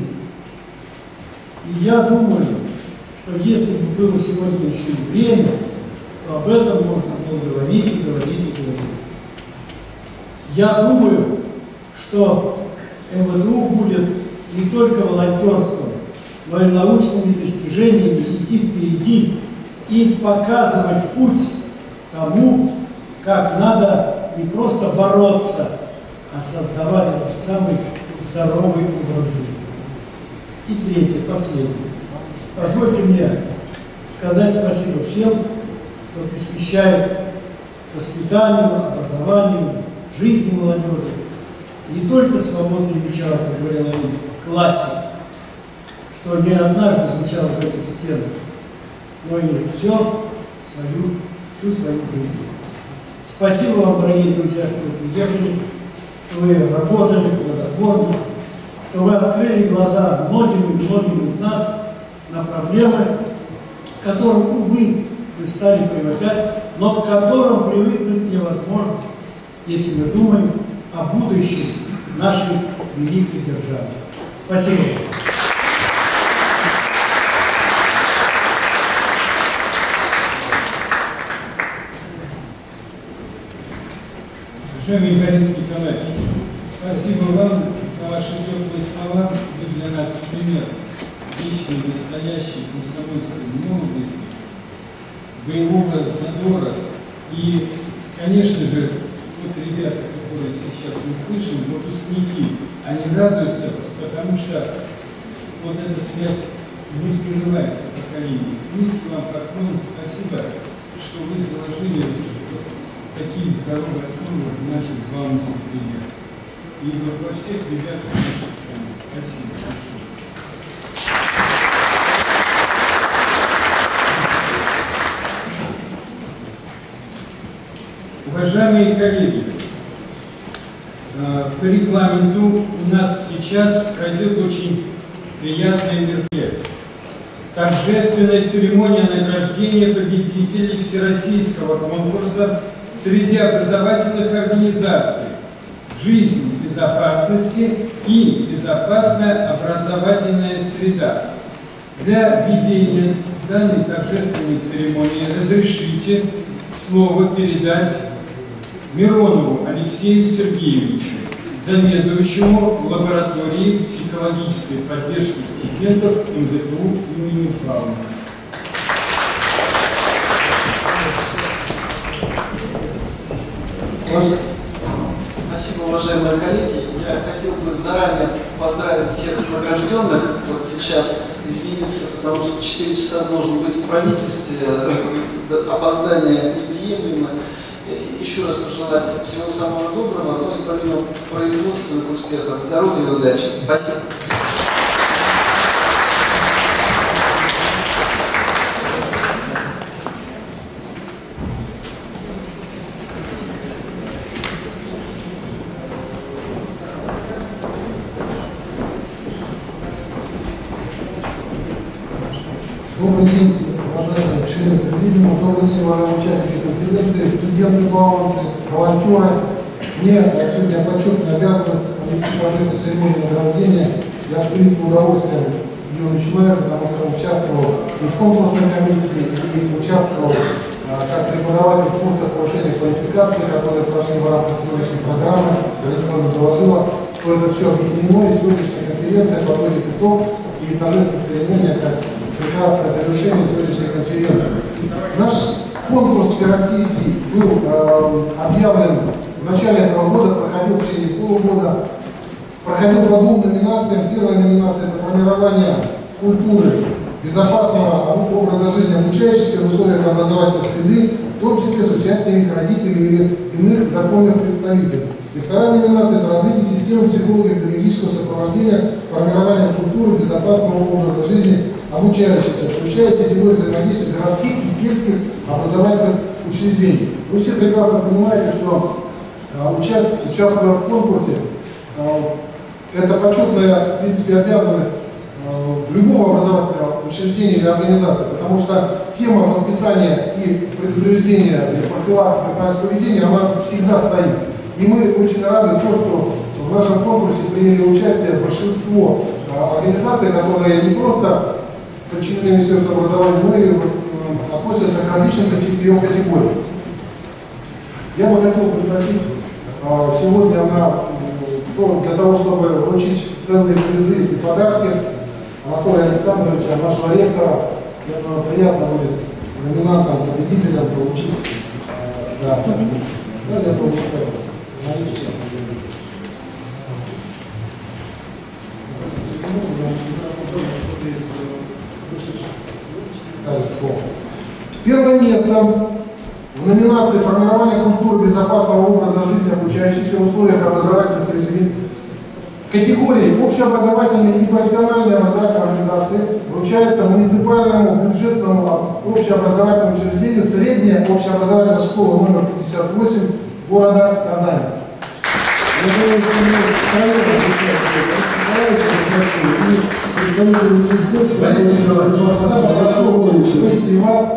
И я думаю, что если бы было сегодня еще и время, то об этом можно было говорить и говорить и говорить. Я думаю, что МВТУ будет не только волонтерством, но и научными достижениями идти впереди и показывать путь тому, как надо не просто бороться, а создавать этот самый здоровый образ жизни. И третье, последнее. Позвольте мне сказать спасибо всем, кто посвящает воспитанию, образованию, жизни молодежи. Не только свободные вечера, как говорила им, классик, что не однажды звучало в этих стенах, но и всю свою жизнь. Спасибо вам, дорогие друзья, что вы приехали, что вы работали плодотворно, что вы открыли глаза многим из нас на проблемы, к которым, увы, мы стали привыкать, но к которым привыкнуть невозможно, если мы думаем о будущем нашей великой державы. Спасибо. Уважаемый Борис Николаевич, спасибо вам за ваши теплые слова. Вы для нас пример вечной, настоящей комсомольской молодости, боевого задора. И, конечно же, вот ребята, которые сейчас мы слышим, выпускники, они радуются, потому что вот эта связь не прерывается поколением. Низкий вам поклон, спасибо, что вы заложили такие здоровые основы в наших баунских друзьях. И во всех ребятах нашей страны. Спасибо большое. Уважаемые коллеги, по регламенту у нас сейчас пройдет очень приятное мероприятие. Торжественная церемония награждения победителей Всероссийского конкурса среди образовательных организаций «Жизнь в безопасности» и «Безопасная образовательная среда». Для ведения данной торжественной церемонии разрешите слово передать Миронову Алексею Сергеевичу, заведующему лабораторией психологической поддержки студентов МГТУ имени Баумана. Спасибо, уважаемые коллеги. Я хотел бы заранее поздравить всех награжденных. Вот сейчас извиниться, потому что в 4 часа должен быть в правительстве, опоздание неприемлемо. Еще раз пожелать всего самого доброго, ну и помимо производственных успехов, здоровья и удачи. Спасибо. Добрый день, уважаемые члены президиума, добрый день, уважаемые участники конференции, студенты, бауманцы, волонтеры. Мне сегодня почетная обязанность провести торжественную церемонию награждения. Я с великим удовольствием ее начинаю, потому что участвовал и в конкурсной комиссии, и участвовал как преподаватель в курсах повышения квалификации, которые прошли в рамках сегодняшней программы. Электронно доложила, что это все объединено, и сегодняшняя конференция подводит итог, и торжественная церемония как прекрасное завершение сегодняшней конференции. Наш конкурс всероссийский был объявлен в начале этого года, проходил в течение полугода, проходил по 2 номинациям. Первая номинация – это формирование культуры безопасного образа жизни обучающихся в условиях образовательной среды, в том числе с участием их родителей или иных законных представителей. И вторая номинация – это развитие системы психолого-педагогического сопровождения формирования культуры безопасного образа жизни обучающихся, включая сетевое взаимодействие городских и сельских образовательных учреждений. Вы все прекрасно понимаете, что участвуя в конкурсе, это почетная, в принципе, обязанность любого образовательного учреждения или организации, потому что тема воспитания и предупреждения или профилактики опасного поведения, она всегда стоит. И мы очень рады тому, что в нашем конкурсе приняли участие большинство организаций, которые не просто подчинены Министерству образования, но и относятся к различным категориям. Я бы хотел пригласить сегодня для того, чтобы вручить ценные призы и подарки Анатолия Александровича, нашего ректора. Я думаю, приятно будет номинантам, победителям получить. Да, я думаю, Первое место в номинации «Формирование культуры безопасного образа жизни обучающихся в условиях образовательной среды» в категории «Общеобразовательные и профессиональные образовательные организации» вручается муниципальному бюджетному общеобразовательному учреждению «Средняя общеобразовательная школа номер 58» города Казани. Я думаю, что мы и представители министерства, попрошу выйти вас.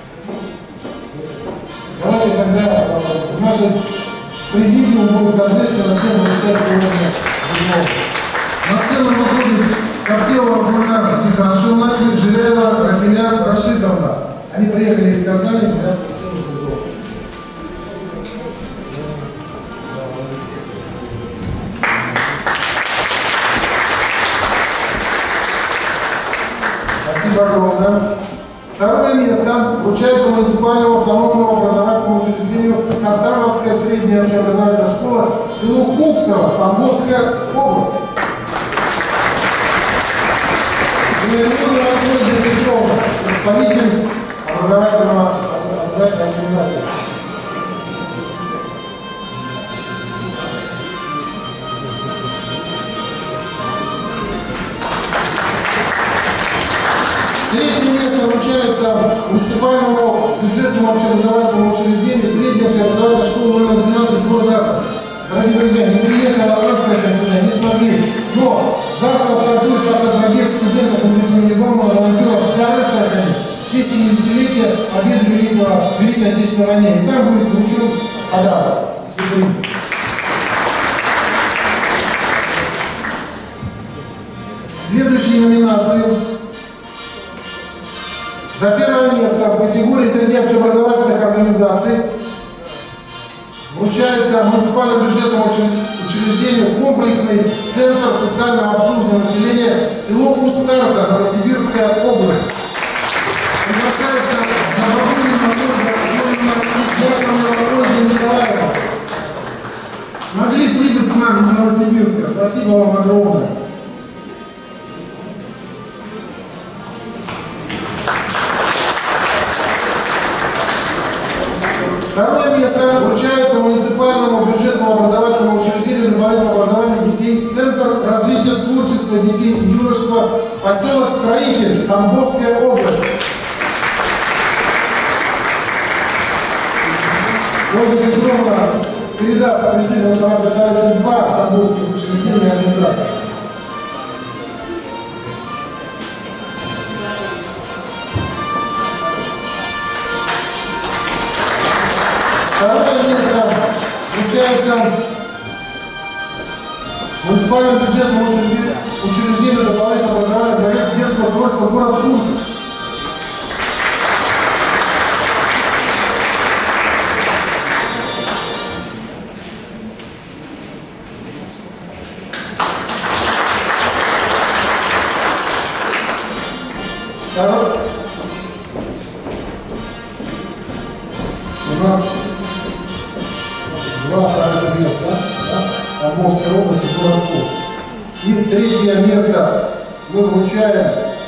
Давайте тогда в нашей президиум будет торжественно всем вручать сегодня. На сцену выходит Коптелова Гульнара Тиханшевна и Жиляева Рафиля Рашидовна. Они приехали из Казани для Спасибо огромное. Второе место вручается муниципальному автономному образовательному учреждению Катановская средняя общеобразовательная школа село Куксово, Тамбовская область. Представитель образовательной организации. Третье место вручается муниципальному бюджетному общеобразовательному учреждению средняя общеобразовательная школа номер 12 города Астрахань. Дорогие друзья, не приехала Астрахань сюда, не смогли. Но завтра стартует автопробег студентов университета волонтеров для Астрахани в честь 70-летия победы в Великой Отечественной войне. И там будет вручен подарок. Следующие номинации. За первое место в категории среди общеобразовательных организаций вручается муниципальному бюджетному учреждению комплексный центр социального обслуживания населения село Кустарка, Новосибирская область. Приглашается Ольга Николаевна. Смогли прибыть к нам из Новосибирска. Спасибо вам огромное. Второе место вручается муниципальному бюджетному образовательному учреждению дополнительного образования детей Центр развития творчества детей и юношества, поселок Строитель, Тамбовская область. Ольга Петровна передаст президенту, что она представляет два тамбовских учреждения и организаций. Второе место вручается муниципальному бюджетному учреждению дополнительного образования проект детского творчества город Курск. У нас два вторых места, да, Тамбовской области, город Курск. И третье место мы вручаем,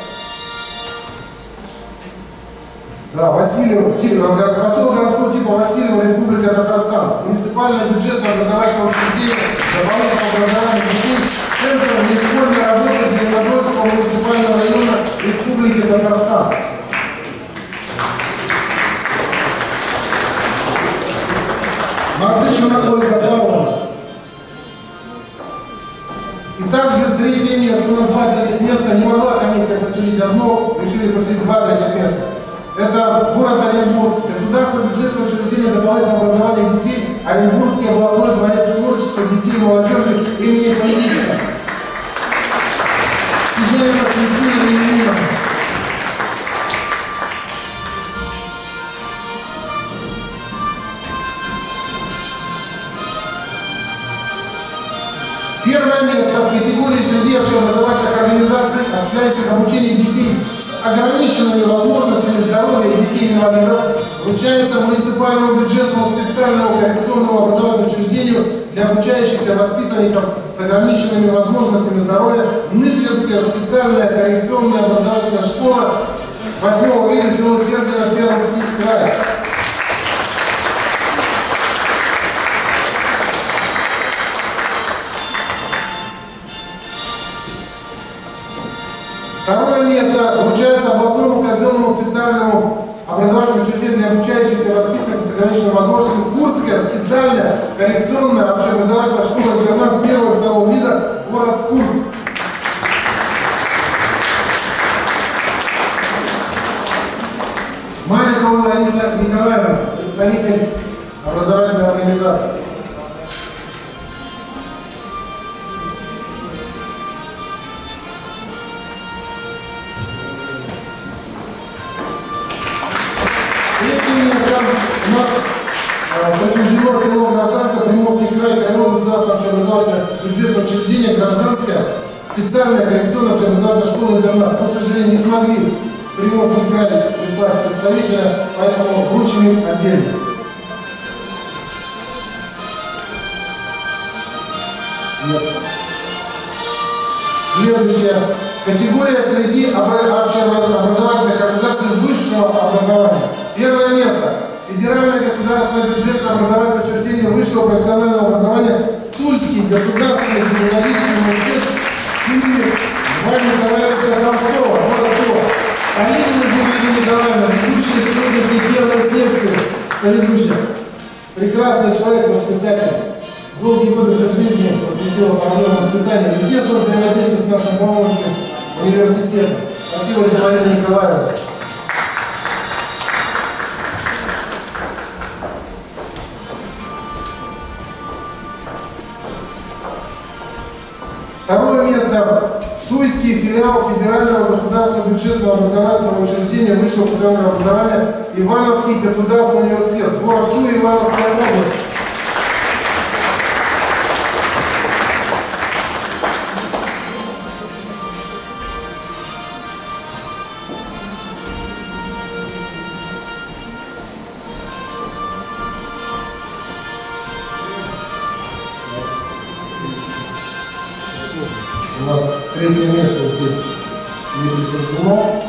да, Васильева, поселок городского типа Васильева, Республика Татарстан. Муниципальное бюджетное образовательное учреждение дополнительного образования детей, Центр нешкольной работы Зеленодольского муниципального района Республики Татарстан. Мартышина Ольга Павловна. И также третье место. У нас два третьих места. Не могла комиссия присудить одно, решили присудить два третьих места. Это город Оренбург, государственное бюджетное учреждение дополнительного образования детей, Оренбургский областной дворец творчества детей и молодежи имени Павловича. Сиденко Кристина Ильина. Первое место в категории среди общеобразовательных организаций, осуществляющих обучение детей с ограниченными возможностями здоровья и детей-инвалидов, вручается муниципальному бюджетному специальному коррекционному образовательному учреждению для обучающихся воспитанников с ограниченными возможностями здоровья Ныклинская специальная коррекционная образовательная школа 8-го вида село Сергино, Пермский край. Второе место вручается областному казенному специальному образовательному учреждению для обучающихся воспитанников с ограниченными возможностями Курская специальная коррекционная общеобразовательная школа-интернат 1-го и 2-го вида, город Курск. Маликова Лариса Николаевна, представитель образовательной организации. Третье место у нас присуждено село Гражданка, Приморский край, Краевое государственное общеобразовательное бюджетное учреждение, Гражданская специальная коррекционная общеобразовательная школа-интернат. Мы, к сожалению, не смогли в Приморский край прислать представителя, поэтому вручим им отдельно. Нет. Следующая категория среди общеобразовательных организаций высшего образования. Первое место. Федеральное государственное бюджетное образовательное учреждение высшего профессионального образования Тульский государственный технологический университет имени Льва Николаевича Толстого, город Тула. Калинина Зинаида Николаевна, ведущая сегодняшней первой секции, соведущая. Прекрасный человек, воспитатель. Долгие годы своей жизни посвятила проблемам воспитания и тесно взаимодействует с нашим Бауманским университетом. Спасибо, Зинаида Николаевна. Второе место. Шуйский филиал Федерального государственного бюджетного образовательного учреждения высшего профессионального образования Ивановский государственный университет. Город Шуй, Ивановская область. У нас третье место здесь не присуждено.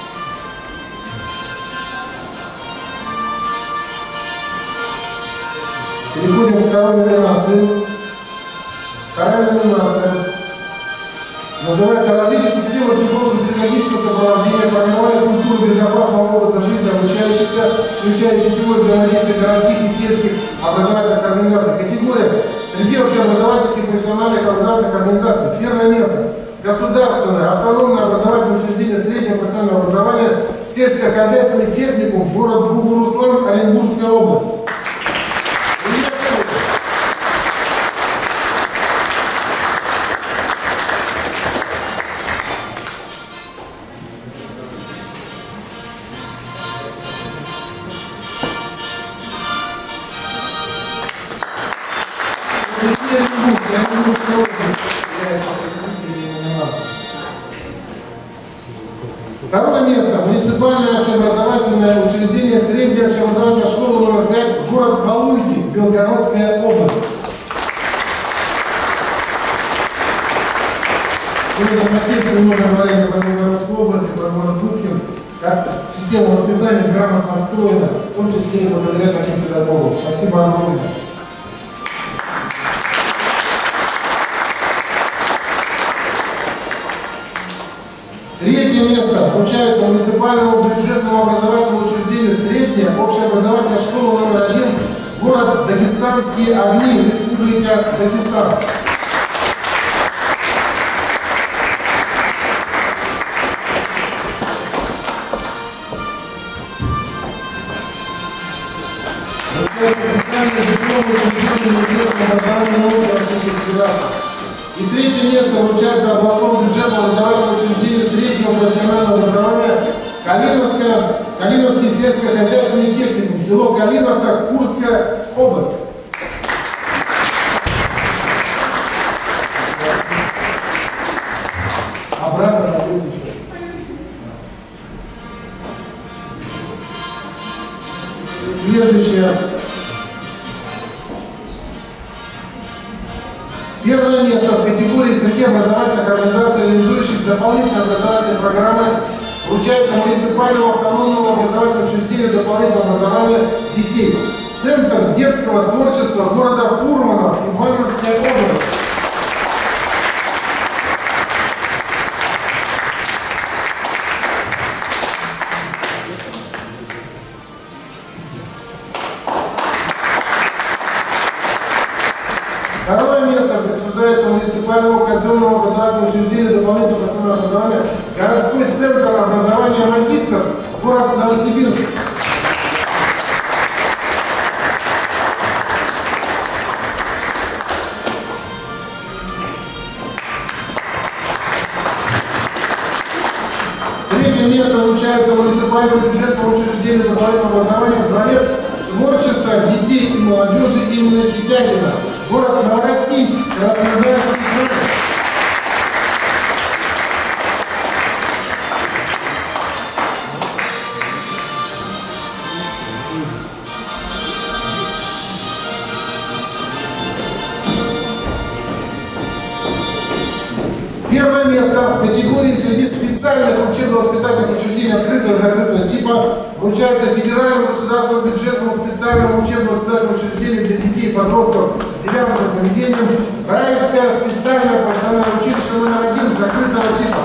Переходим к второй номинации. Вторая номинация называется «Развитие системы психолого-педагогического сопровождения, формирование культуры безопасного образа жизни обучающихся, включая сетевое взаимодействие городских и сельских образовательных организаций». Категория среди общеобразовательных и профессиональных образовательных организаций. Первое место. Государственное автономное образовательное учреждение среднего профессионального образования, сельскохозяйственный техникум, город Бугуруслан, Оренбургская область. Второе место. Муниципальное общеобразовательное учреждение средняя общеобразовательная школа номер 5, город Валуйки, Белгородская область. Сегодня на секции много говорили про Белгородскую область и про город Губкин, как система воспитания грамотно отстроена, в том числе и благодаря таким педагогам. Спасибо огромное. Третье место вручается муниципальному бюджетному образовательному учреждению средняя общеобразовательная школа номер 1, город Дагестанские огни, Республика Дагестан. И третье место вручается областному бюджетному образовательному учреждению среднего профессионального образования Калиновский сельскохозяйственный техникум, село Калиновка, Курская область. Обратно на следующее. Следующее. Первое место в категории среди образовательных организаций, реализующих дополнительные образовательные программы, вручается муниципальному муниципального автономного образовательного учреждения дополнительного образования детей. Центр детского творчества города Фурманов, Ивановская область. Второе место присуждается муниципальному казенному образовательному учреждению дополнительного профессионального образования городской центр образования магистр, город Новосибирск. Третье место вручается муниципальному бюджетному учреждению дополнительного образования дворец творчества детей и молодежи имени Сипягина, город Новороссийск, Краснодарский край. Первое место в категории среди специальных учебно-воспитательных учреждений открытого и закрытого типа вручается федеральному государственному бюджетному специальному учебно-воспитательному учреждению для детей и подростков с девиантным поведением Раевское специальное профессиональное училище номер 1 закрытого типа.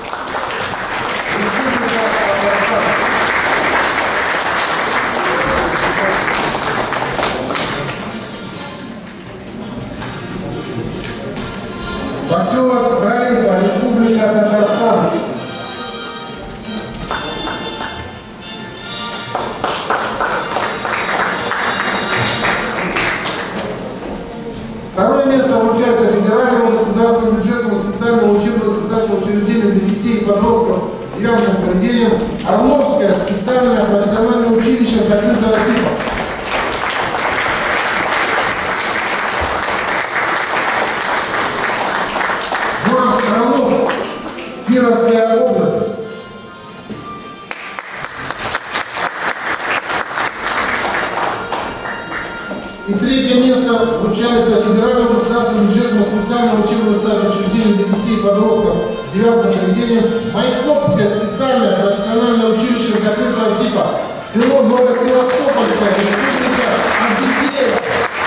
Поселок Раева, Республика Татарстан. Второе место вручается федеральному государственному бюджетному специальному учебно-воспитательному учреждению для детей и подростков с девиантным поведением Орловское специальное профессиональное училище закрытого типа. Город Орлов, Кировская область. И третье место вручается федеральному государственному бюджетному специальному учебно-воспитательному учреждению для детей и подростков с девиантным поведением Майкопское специальное профессиональное училище закрытого типа, село Новосевастопольское, Республика Авдеевка.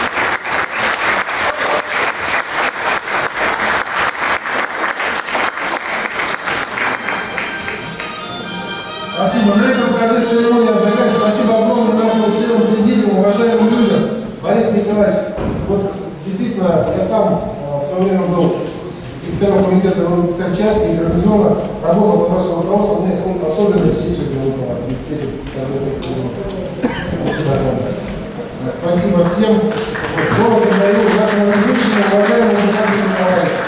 Спасибо. На этом конец церемонии заканчивается. Спасибо огромное нашим членам президиума, уважаемым людям. Борис Николаевич, вот действительно, я сам в свое время был секретарем комитета санчасти и гарнизона, работал под вашим руководством, у меня есть особенная честь сегодня выполнять. Спасибо всем. Слово передаю нашему ведущему, уважаемому Борису Николаевичу.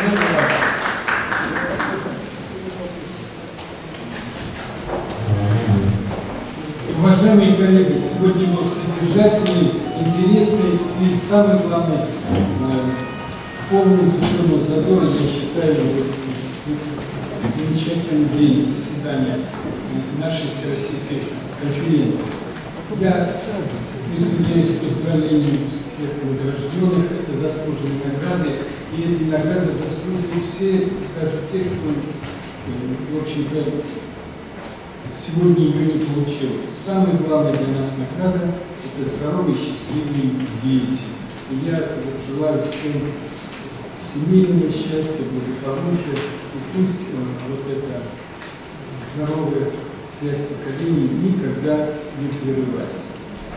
Уважаемые коллеги, сегодня был содержательный, интересный и, самое главное, полный душевного задора, я считаю, замечательный день заседания нашей Всероссийской конференции. Я присоединяюсь к поздравлению всех награжденных, это заслуженные награды, и эти награды заслуживают все, даже те, кто, в общем-то, сегодня ее не получил. Самое главное для нас награда – это здоровые, счастливые дети. И я желаю всем семейного счастья, благополучия, и пусть вот эта здоровая связь поколений никогда не прерывается.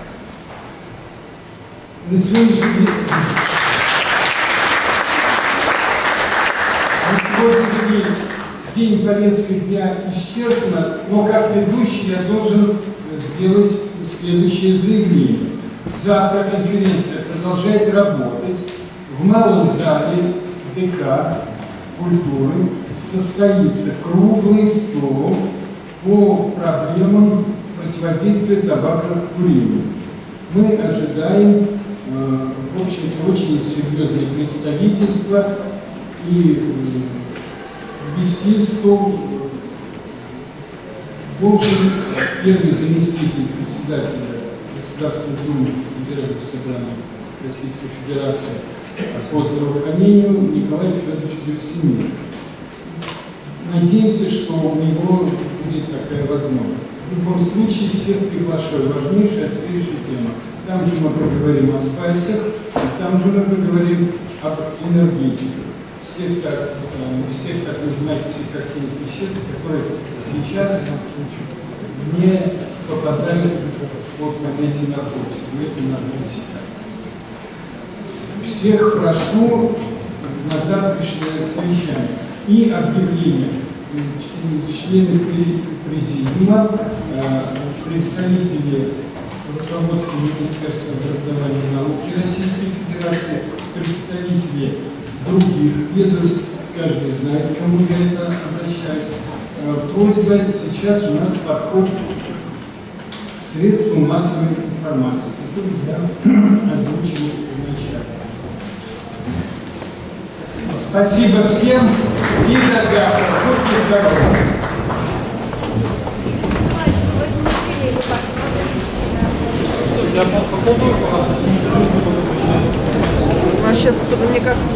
На сегодняшний день повестки дня исчерпана, но как ведущий я должен сделать следующее заявление. Завтра конференция продолжает работать. В малом зале ДК культуры состоится круглый стол по проблемам противодействия табакокурению. Мы ожидаем, в общем-то, очень серьезное представительство и ввести стол должен первый заместитель председателя Государственной Думы Федерального собрания Российской Федерации по здравоохранению Николай Федорович Берсенин. Надеемся, что у него будет такая возможность. В любом случае, всех приглашаю. Важнейшая, следующая тема. Там же мы поговорим о спайсах, там же мы поговорим об энергетике. Всех так называемых психоактивных веществ, которые сейчас не попадают под понятие наркотиков. Это наркотика. Всех прошу на завтрашнее совещание и объявление. Члены президиума, представители руководства Министерства образования и науки Российской Федерации, представители других ведомств, каждый знает, к кому я это обращаюсь. Просьба сейчас у нас подход к средствам массовой информации, который я озвучил вначале. Спасибо всем и до завтра. Будьте здоровы. А сейчас, мне кажется...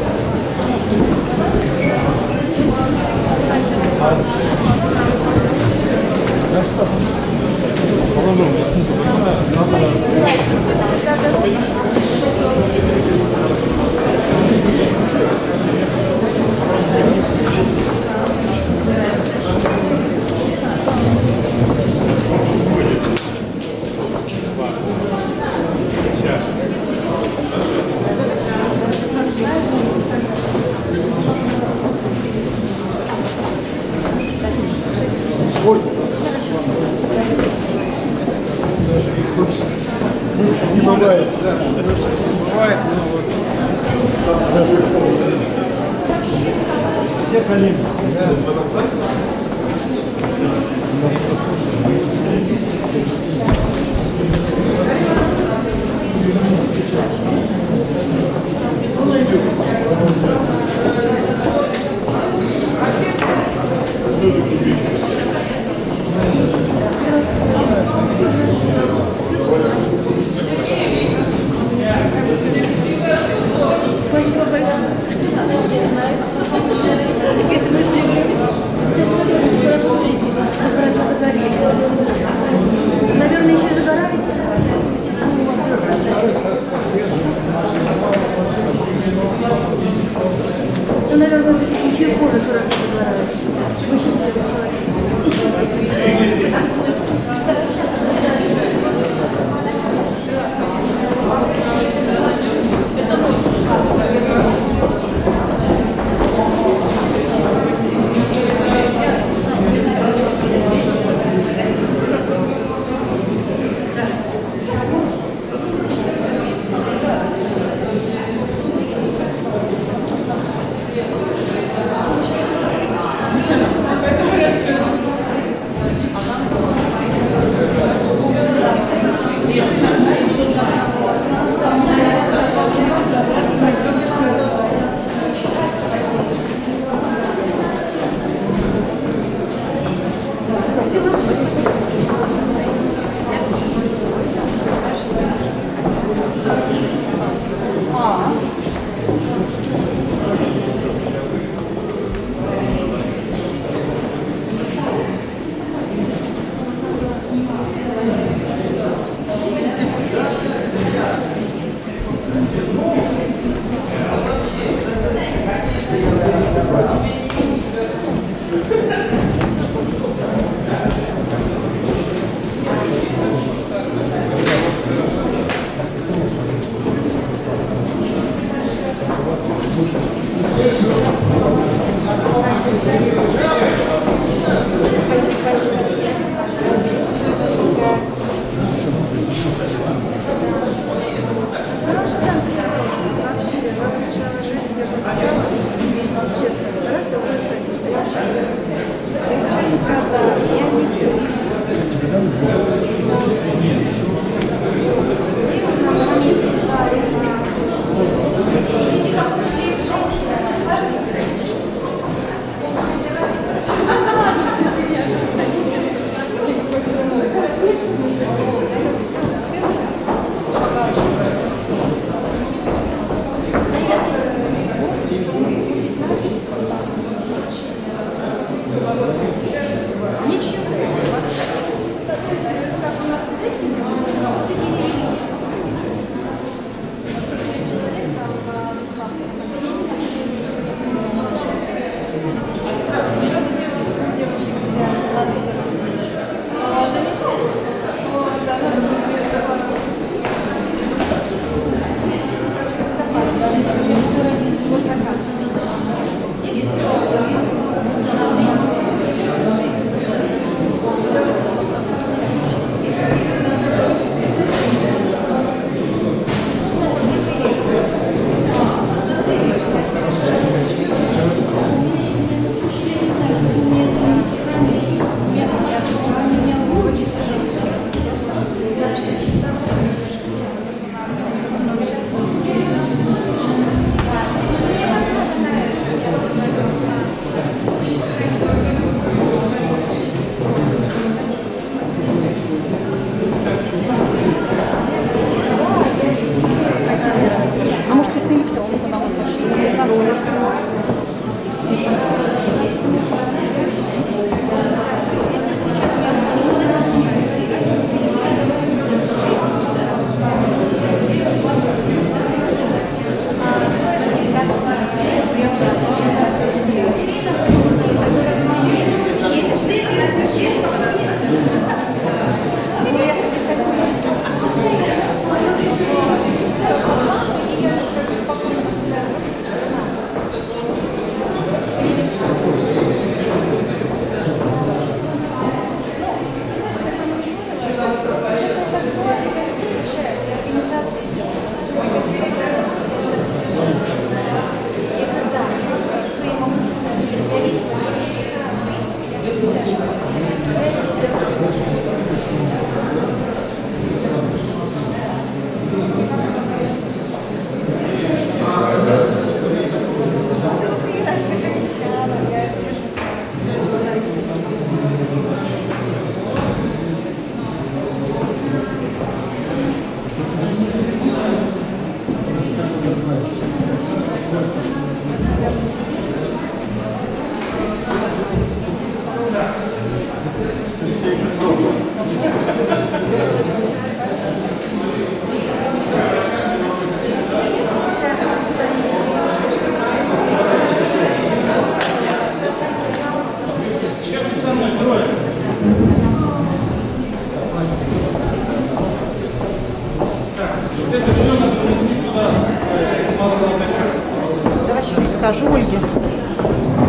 Не бывает, да. Бывает, но вот. Все коллеги. Спасибо большое. Наверное, еще загораете? Ну, наверное, еще хуже, хорошо загораете. Вы счастливы скажу Ольге.